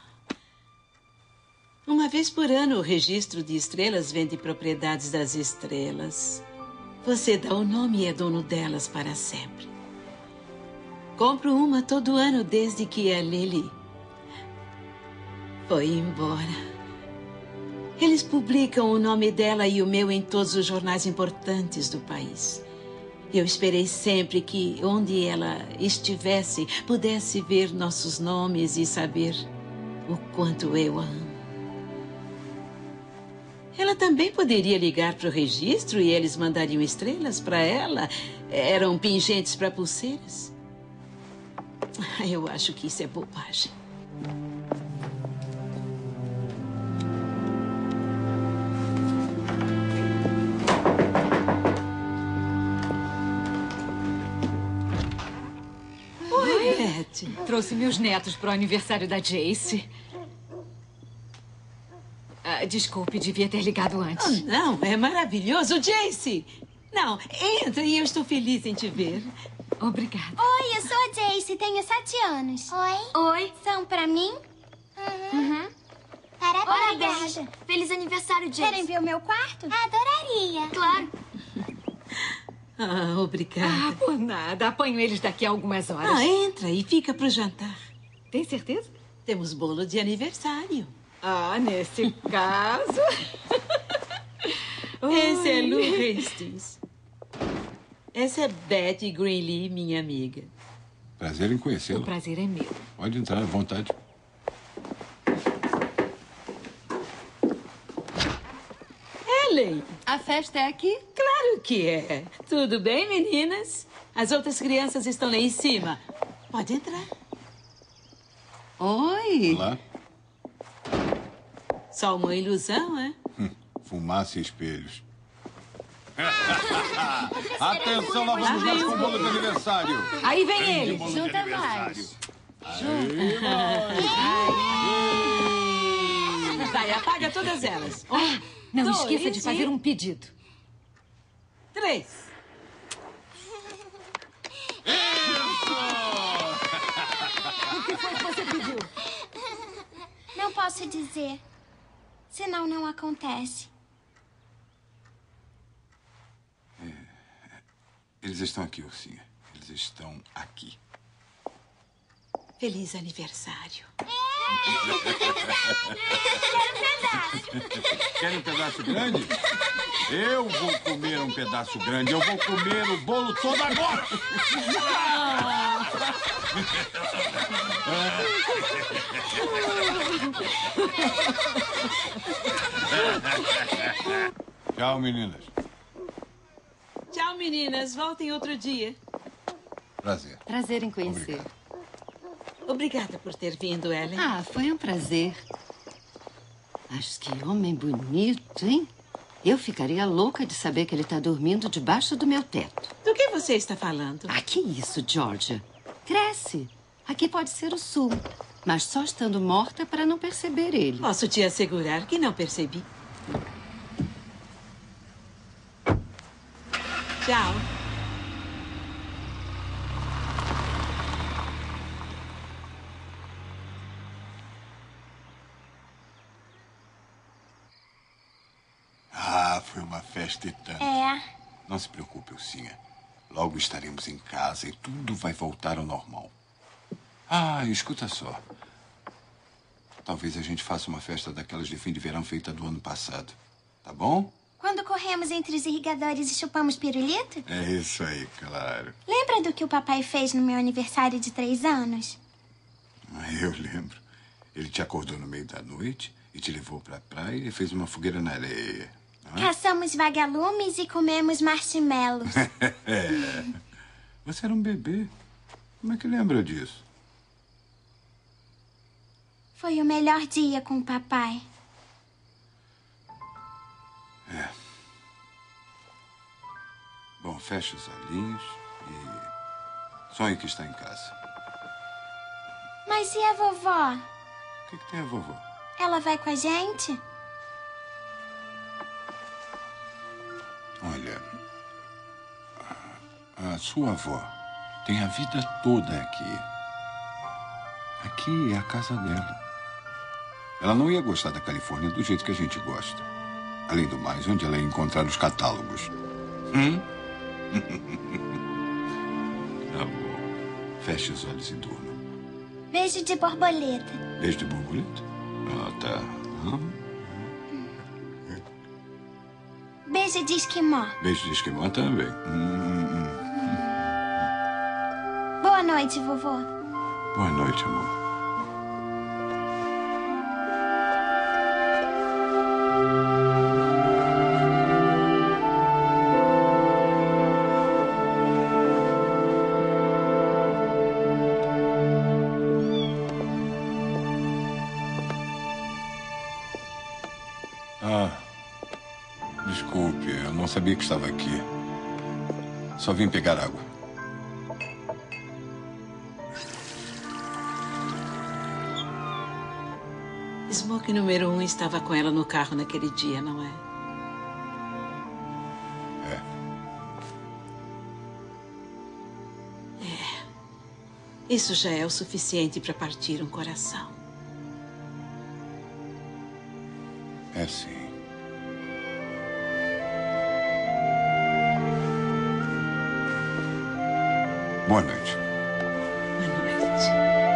Uma vez por ano, o registro de estrelas vende propriedades das estrelas. Você dá o nome e é dono delas para sempre. Compro uma todo ano desde que a Lily foi embora. Eles publicam o nome dela e o meu em todos os jornais importantes do país. Eu esperei sempre que, onde ela estivesse, pudesse ver nossos nomes e saber o quanto eu a amo. Ela também poderia ligar para o registro e eles mandariam estrelas para ela. Eram pingentes para pulseiras. Eu acho que isso é bobagem. sorte. Trouxe meus netos para o aniversário da Jace. Ah, desculpe, devia ter ligado antes. Oh, não, é maravilhoso. Jace! Não, entra e eu estou feliz em te ver. Obrigada. Oi, eu sou a Jace, tenho sete anos. Oi. Oi. São pra mim? Uhum. uhum. Parabéns. Obrigada. Feliz aniversário, Jace. Querem ver o meu quarto? Adoraria. Claro. Ah, obrigada. Ah, por nada. Apanho eles daqui a algumas horas. Ah, entra e fica pro jantar. Tem certeza? Temos bolo de aniversário. Ah, nesse caso... Esse é Lou Hastings. Essa é Betty Greenlee, minha amiga. Prazer em conhecê-la. O prazer é meu. Pode entrar à vontade. Ellen! A festa é aqui? Claro que é. Tudo bem, meninas? As outras crianças estão lá em cima. Pode entrar. Oi. Olá. Só uma ilusão, é? Hum, fumaça e espelhos. Atenção, nós vamos juntos com o bolo de aniversário. Aí vem ele. Junta mais. Vai, apaga todas elas. Um, não dois, esqueça de fazer e... um pedido. Três. O que foi que você pediu? Não posso dizer. Senão não acontece. É, eles estão aqui, Ursinha. Eles estão aqui. Feliz aniversário. Querem um pedaço grande? Eu vou comer um pedaço grande. Eu vou comer o bolo todo agora. Tchau, meninas. Tchau, meninas. Voltem outro dia. Prazer. Prazer em conhecer. Obrigado. Obrigada por ter vindo, Ellen. Ah, foi um prazer. Mas que homem bonito, hein? Eu ficaria louca de saber que ele está dormindo debaixo do meu teto. Do que você está falando? Ah, que isso, Georgia? Cresce. Aqui pode ser o sul, mas só estando morta para não perceber ele. Posso te assegurar que não percebi. Tchau. Ah, foi uma festa e tanto. É. Não se preocupe, Ursinha. Logo estaremos em casa e tudo vai voltar ao normal. Ah, escuta só. Talvez a gente faça uma festa daquelas de fim de verão feita do ano passado. Tá bom? Quando corremos entre os irrigadores e chupamos pirulito? É isso aí, claro. Lembra do que o papai fez no meu aniversário de três anos? Ah, eu lembro. Ele te acordou no meio da noite e te levou pra praia e fez uma fogueira na areia. É? Caçamos vagalumes e comemos marshmallows. É. Você era um bebê. Como é que lembra disso? Foi o melhor dia com o papai. É. Bom, feche os olhinhos e sonhe que está em casa. Mas e a vovó? O que, que tem a vovó? Ela vai com a gente? Olha, a sua avó tem a vida toda aqui. Aqui é a casa dela. Ela não ia gostar da Califórnia do jeito que a gente gosta. Além do mais, onde ela ia encontrar os catálogos? Hum? Tá bom. Feche os olhos e durma. Beijo de borboleta. Beijo de borboleta? Ah, tá. Hum? Beijo de esquimó. Beijo de esquimó também. Hum, hum, hum. Boa noite, vovô. Boa noite, amor. Ah, desculpe, eu não sabia que estava aqui. Só vim pegar água. que número um estava com ela no carro naquele dia, não é? É. É. Isso já é o suficiente para partir um coração. É sim. Boa noite. Boa noite.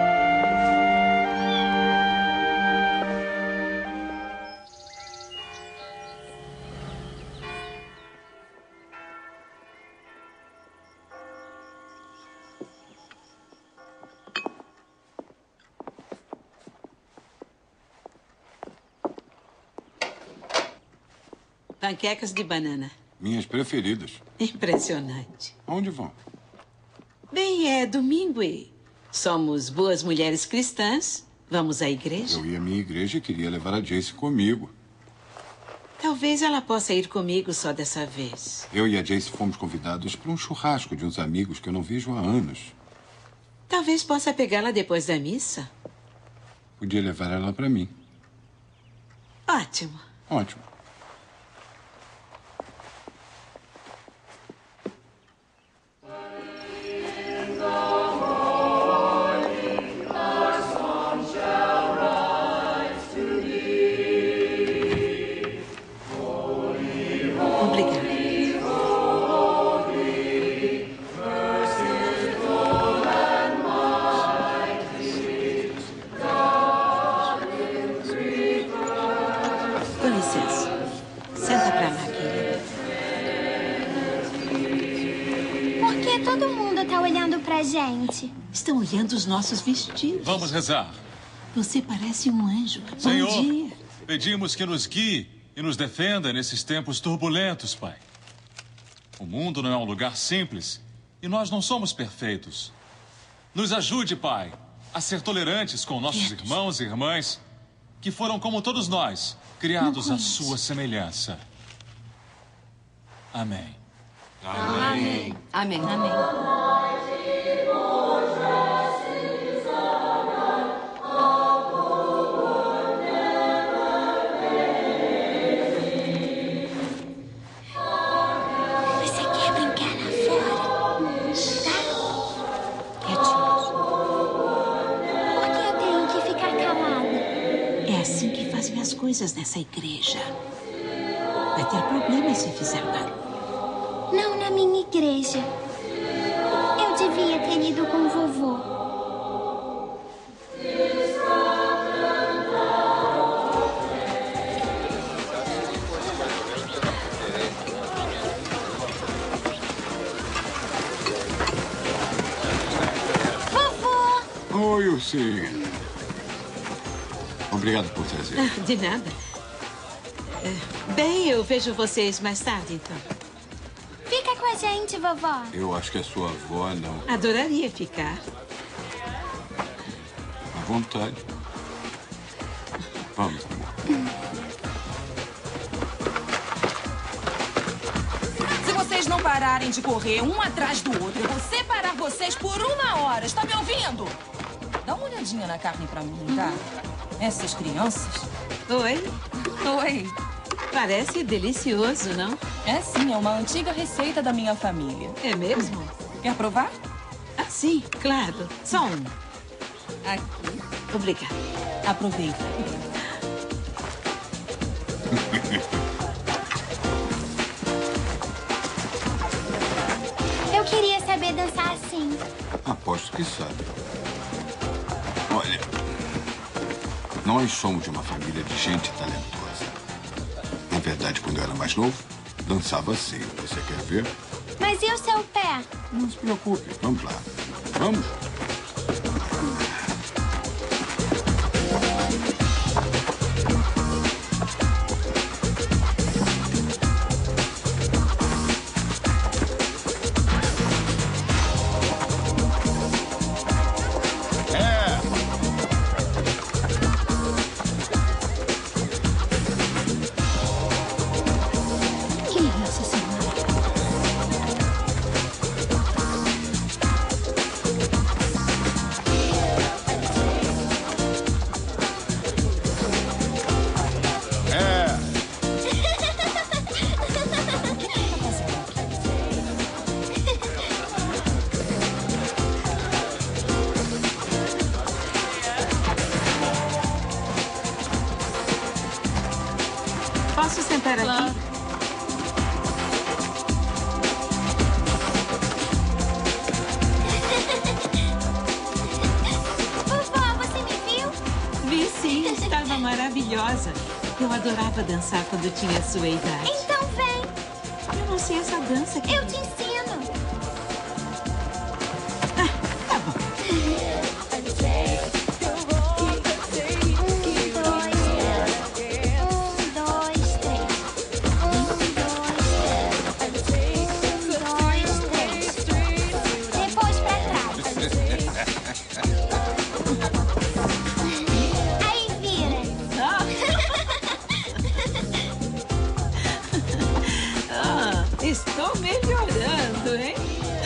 Panquecas de banana. Minhas preferidas. Impressionante. Aonde vão? Bem, é domingo e somos boas mulheres cristãs. Vamos à igreja? Eu ia à minha igreja e queria levar a Jace comigo. Talvez ela possa ir comigo só dessa vez. Eu e a Jace fomos convidados para um churrasco de uns amigos que eu não vejo há anos. Talvez possa pegá-la depois da missa. Podia levar ela para mim. Ótimo. Ótimo. Com licença. Senta pra lá, querida. Por que todo mundo tá olhando pra gente? Estão olhando os nossos vestidos. Vamos rezar. Você parece um anjo. Senhor, Bom dia. pedimos que nos guie e nos defenda nesses tempos turbulentos, Pai. O mundo não é um lugar simples e nós não somos perfeitos. Nos ajude, Pai, a ser tolerantes com nossos irmãos e irmãs que foram como todos nós, criados à sua semelhança. Amém. Amém. Amém. Amém. Você quer brincar lá fora? Tá? Quietinhos. Por que eu tenho que ficar calada? É assim que fazem as coisas nessa igreja. Vai ter problema se fizer barulho. Não na minha igreja. Eu devia ter ido com o vovô. Vovô! Oi, Ursinha. Obrigado por trazer. Ah, de nada. É, bem, eu vejo vocês mais tarde, então. Fica com a gente, vovó. Eu acho que a sua avó não. Adoraria ficar. À vontade. Vamos, amor. Se vocês não pararem de correr um atrás do outro, eu vou separar vocês por uma hora. Está me ouvindo? Dá uma olhadinha na carne pra mim, tá? Essas crianças. Oi? Oi. Parece delicioso, não? É sim, é uma antiga receita da minha família. É mesmo? Quer provar? Ah, sim, claro. Só um. Aqui. Obrigada. Aproveita. Eu queria saber dançar assim. Aposto que sabe. Olha, nós somos de uma família de gente talentosa. Na verdade, quando eu era mais novo, dançava assim. Você quer ver? Mas e o seu pé? Não se preocupe. Vamos lá. Vamos. Que isso, senhora? Posso sentar Claro. aqui? Vovó, você me viu? Vi sim, estava maravilhosa. Eu adorava dançar quando tinha a sua idade. Então vem. Eu não sei essa dança. Querida. Eu te ensino. Tá bom. Depois pra trás. Aí vira. Ah, estou melhorando, hein?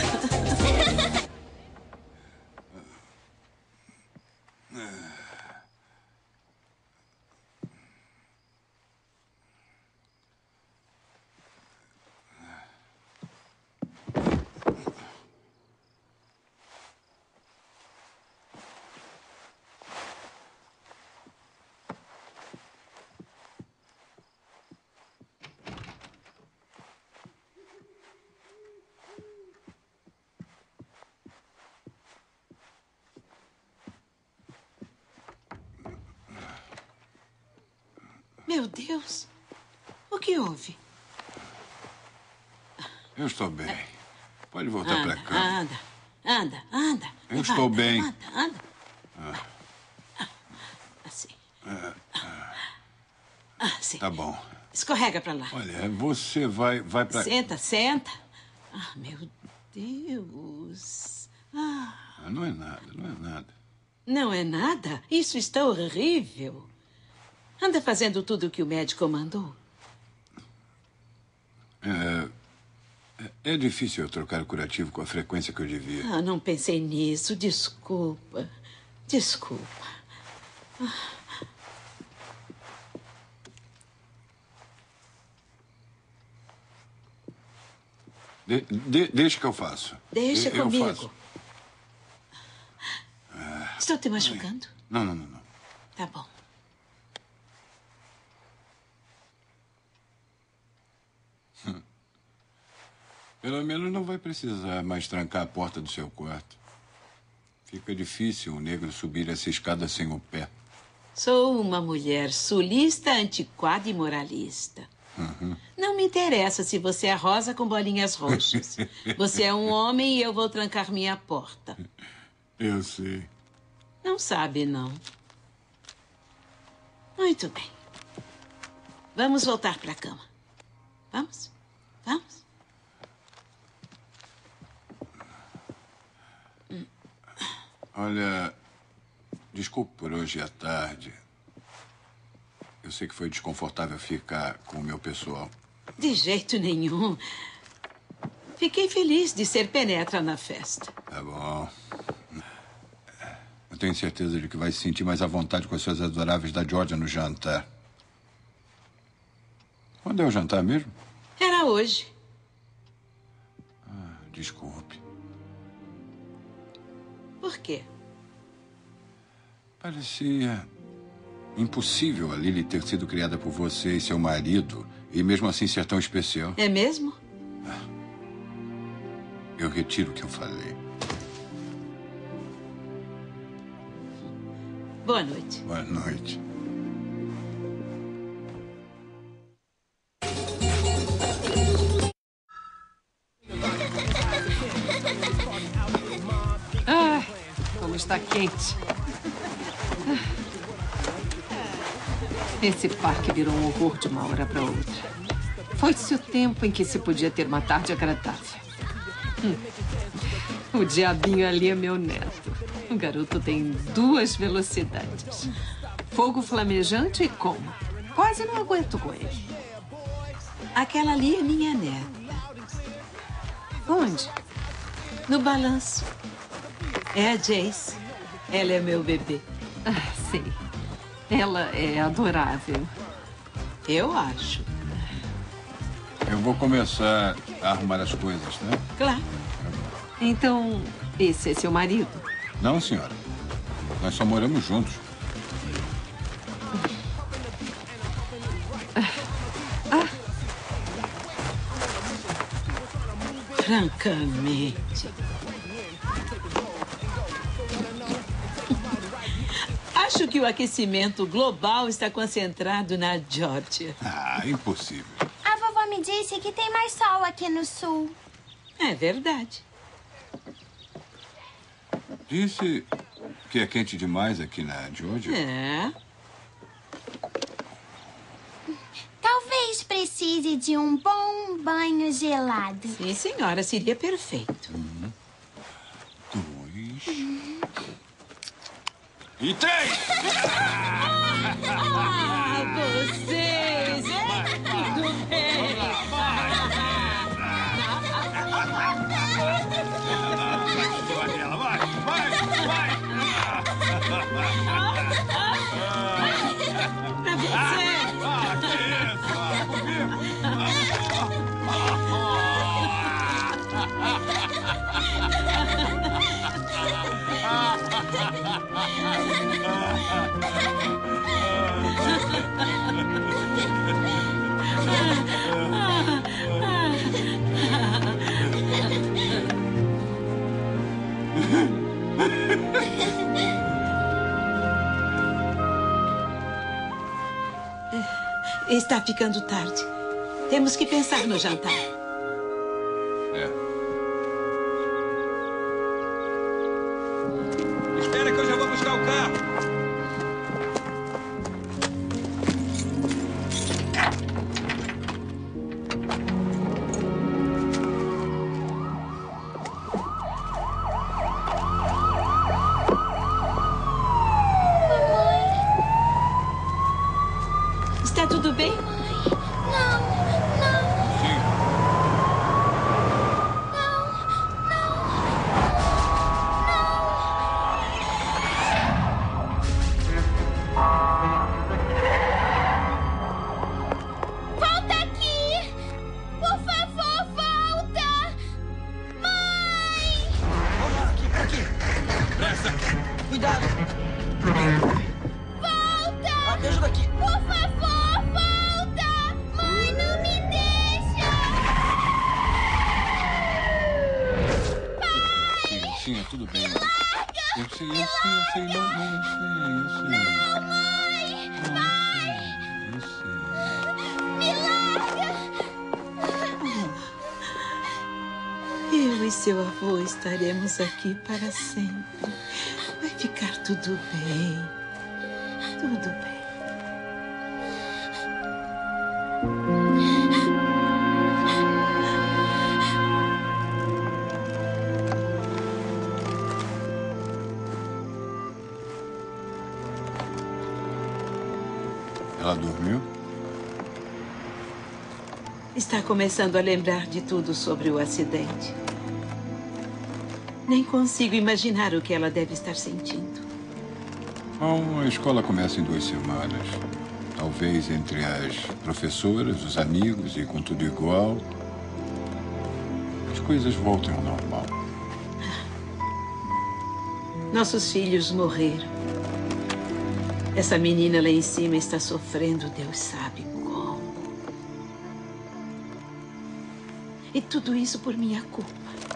Meu Deus, o que houve? Eu estou bem. Pode voltar anda, para cá. Anda, anda, anda. Eu estou anda, bem. Anda, anda. Ah, Assim. ah, ah. Assim. Tá bom. Escorrega pra lá. Olha, você vai, vai para... Senta, senta. Ah, meu Deus. Ah, Ah, não é nada, não é nada. não é nada? Isso está horrível. Anda fazendo tudo o que o médico mandou. É, é- é difícil eu trocar o curativo com a frequência que eu devia. Ah, não pensei nisso. Desculpa. Desculpa. Ah. De- de- deixa que eu faço. Deixa Eu- eu comigo. faço. Estou te machucando? Não, não, não, não. Tá bom. Pelo menos não vai precisar mais trancar a porta do seu quarto. Fica difícil um negro subir essa escada sem o pé. Sou uma mulher sulista, antiquada e moralista. Uhum. Não me interessa se você é rosa com bolinhas roxas. Você é um homem e eu vou trancar minha porta. Eu sei. Não sabe, não. Muito bem. Vamos voltar para a cama. Vamos? Vamos? Olha, desculpe por hoje à tarde. Eu sei que foi desconfortável ficar com o meu pessoal. De jeito nenhum. Fiquei feliz de ser penetra na festa. Tá bom. Eu tenho certeza de que vai se sentir mais à vontade com as suas adoráveis da Georgia no jantar. Quando é o jantar mesmo? Era hoje. Ah, desculpe. Por quê? Parecia impossível a Lily ter sido criada por você e seu marido e mesmo assim ser tão especial. É mesmo? Eu retiro o que eu falei. Boa noite. Boa noite. Ah, como está quente. Esse parque virou um horror de uma hora para outra. Foi-se o tempo em que se podia ter uma tarde agradável. Hum. O diabinho ali é meu neto. O garoto tem duas velocidades. Fogo flamejante e coma. Quase não aguento com ele. Aquela ali é minha neta. Onde? No balanço. É a Jace. Ela é meu bebê. Ah, sei. Ela é adorável. Eu acho. Eu vou começar a arrumar as coisas, né? Claro. Então, esse é seu marido? Não, senhora. Nós só moramos juntos. Francamente. Acho que o aquecimento global está concentrado na Geórgia. Ah, impossível. A vovó me disse que tem mais sol aqui no sul. É verdade. Disse que é quente demais aqui na Geórgia? É. Talvez precise de um bom banho gelado. Sim, senhora, seria perfeito. Um, dois... E três! Ah, vocês! É? Tudo bem. Vai, vai, vai! Pra você! Ah, que isso? Está ficando tarde. Temos que pensar no jantar. É. Espera que eu já vou buscar o carro. Está tudo bem? Volta aqui! Por favor, volta! Mãe! Vamos lá, aqui, por aqui. Pressa. Cuidado. Volta! Ah, me ajuda aqui. Por favor, volta! Mãe, não me deixa! Sim, sim, é tudo bem. Eu sei, eu sei, eu sei, não, não, eu sei, eu sei. Não, mãe! Mãe! Eu sei. Me larga! Eu e seu avô estaremos aqui para sempre. Vai ficar tudo bem. Tudo bem. Ela dormiu? Está começando a lembrar de tudo sobre o acidente. Nem consigo imaginar o que ela deve estar sentindo. Bom, a escola começa em duas semanas. Talvez entre as professoras, os amigos e com tudo igual, as coisas voltem ao normal. Nossos filhos morreram. Essa menina lá em cima está sofrendo, Deus sabe como. E tudo isso por minha culpa.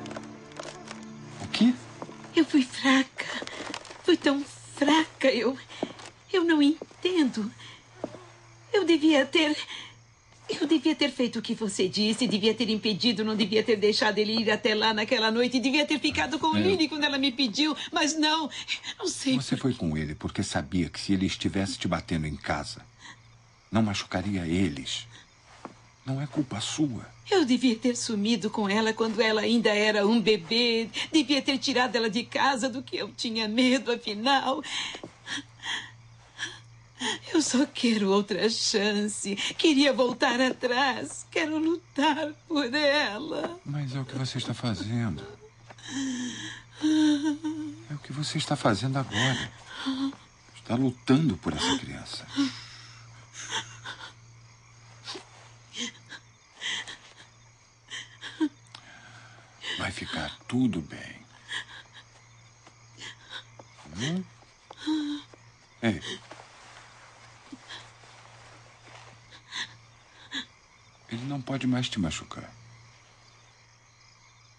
O quê? Eu fui fraca. Fui tão fraca. Eu, eu não entendo. Eu devia ter... Eu devia ter feito o que você disse. Devia ter impedido, não devia ter deixado ele ir até lá naquela noite. Devia ter ficado com É. Lily quando ela me pediu. Mas não, não sei. Você foi com ele porque sabia que se ele estivesse te batendo em casa, não machucaria eles. Não é culpa sua. Eu devia ter sumido com ela quando ela ainda era um bebê. Devia ter tirado ela de casa, do que eu tinha medo, afinal. Eu só quero outra chance. Queria voltar atrás. Quero lutar por ela. Mas é o que você está fazendo. É o que você está fazendo agora. Está lutando por essa criança. Vai ficar tudo bem. Hum? Ei. Ele não pode mais te machucar.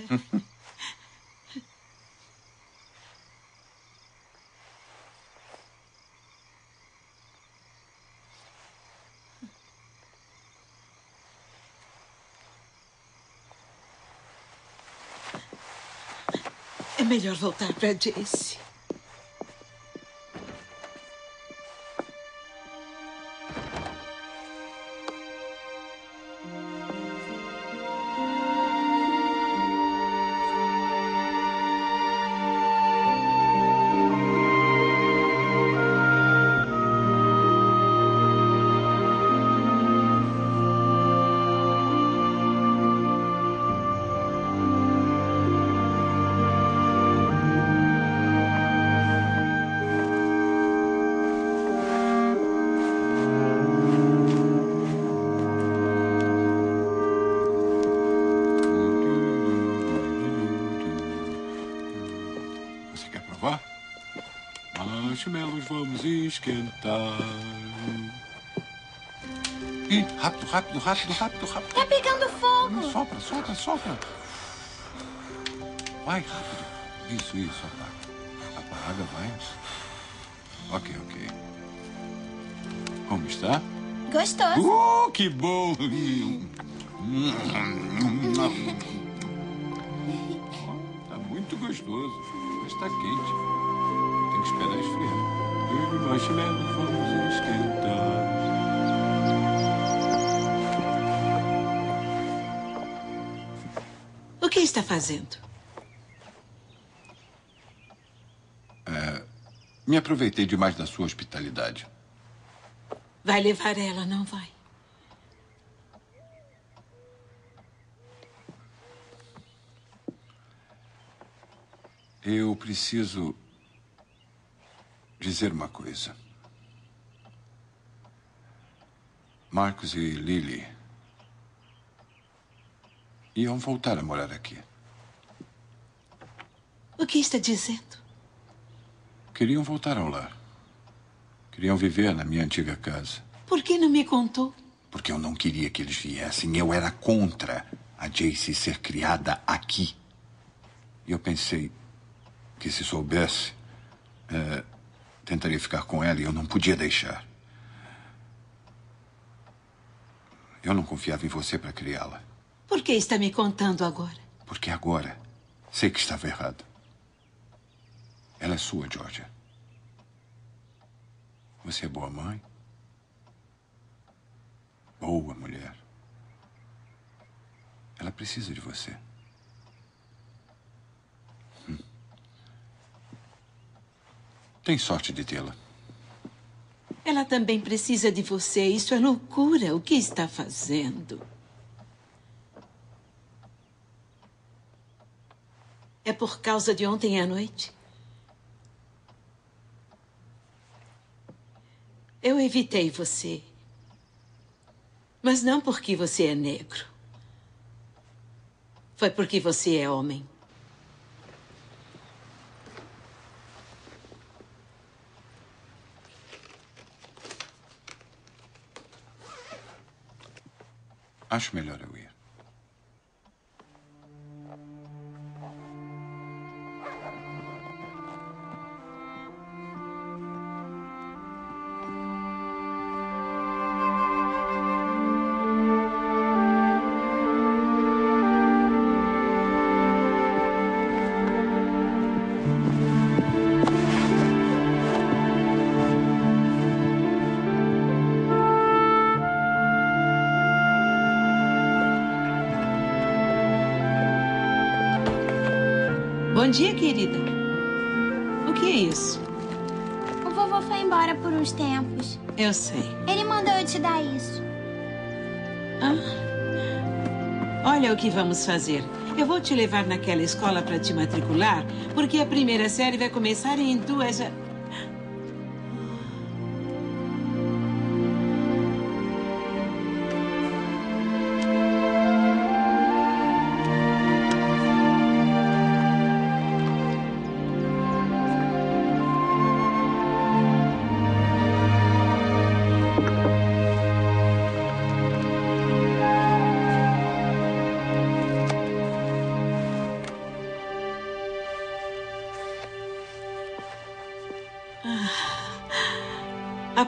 É melhor voltar para Jace. Marshmallows, vamos esquentar. Ih, rápido, rápido, rápido, rápido, rápido. Tá pegando fogo. Sopra, sopra, sopra. Vai, rápido. Isso, isso, apaga. Apaga, vai. Ok, ok. Como está? Gostoso. Uh, que bom. Tá muito gostoso, mas tá quente. Tem que esperar esfriar. E marshmallows, vamos esquentar. O que está fazendo? É, me aproveitei demais da sua hospitalidade. Vai levar ela, não vai? Eu preciso dizer uma coisa. Marcos e Lily iam voltar a morar aqui. O que está dizendo? Queriam voltar ao lar. Queriam viver na minha antiga casa. Por que não me contou? Porque eu não queria que eles viessem. Eu era contra a Jace ser criada aqui. E eu pensei que se soubesse, é, tentaria ficar com ela e eu não podia deixar. Eu não confiava em você para criá-la. Por que está me contando agora? Porque agora sei que estava errado. Ela é sua, Georgia. Você é boa mãe. Boa mulher. Ela precisa de você. Hum. Tem sorte de tê-la. Ela também precisa de você. Isso é loucura. O que está fazendo? É por causa de ontem à noite? Eu evitei você. Mas não porque você é negro. Foi porque você é homem. Acho melhor eu ir. Bom dia, querida. O que é isso? O vovô foi embora por uns tempos. Eu sei. Ele mandou eu te dar isso. Ah. Olha o que vamos fazer. Eu vou te levar naquela escola para te matricular, porque a primeira série vai começar em duas...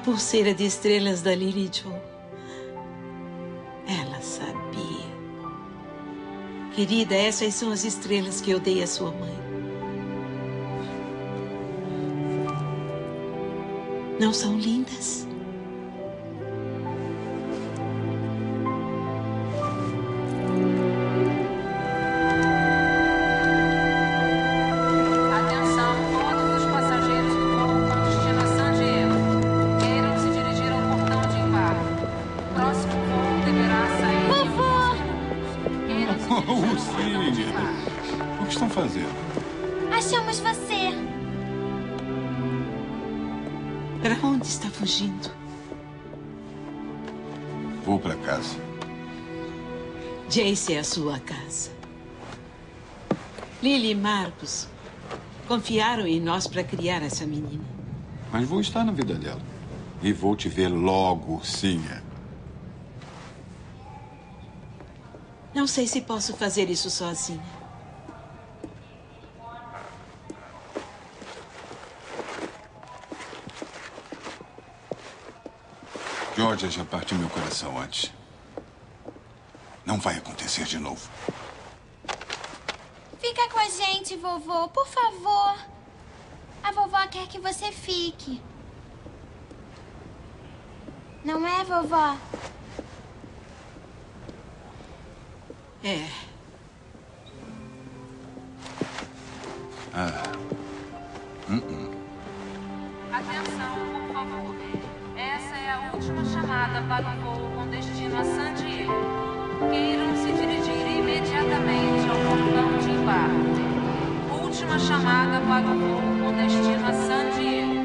pulseira de estrelas da Lily Jo. Ela sabia. Querida, essas são as estrelas que eu dei à sua mãe. Não são lindas? Achamos você. Para onde está fugindo? Vou para casa. Jace é a sua casa. Lily e Marcos confiaram em nós para criar essa menina. Mas vou estar na vida dela. E vou te ver logo, ursinha. Não sei se posso fazer isso sozinha. Georgia já partiu meu coração antes. Não vai acontecer de novo. Fica com a gente, vovô, por favor. A vovó quer que você fique. Não é, vovó? É. Ah. Uh-uh. Atenção, por favor. Essa é a última chamada para o voo com destino a San Diego. Queiram se dirigir imediatamente ao portão de embarque. Última chamada para o voo com destino a San Diego.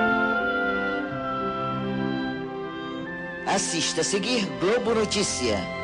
Assista a seguir Globo Notícia.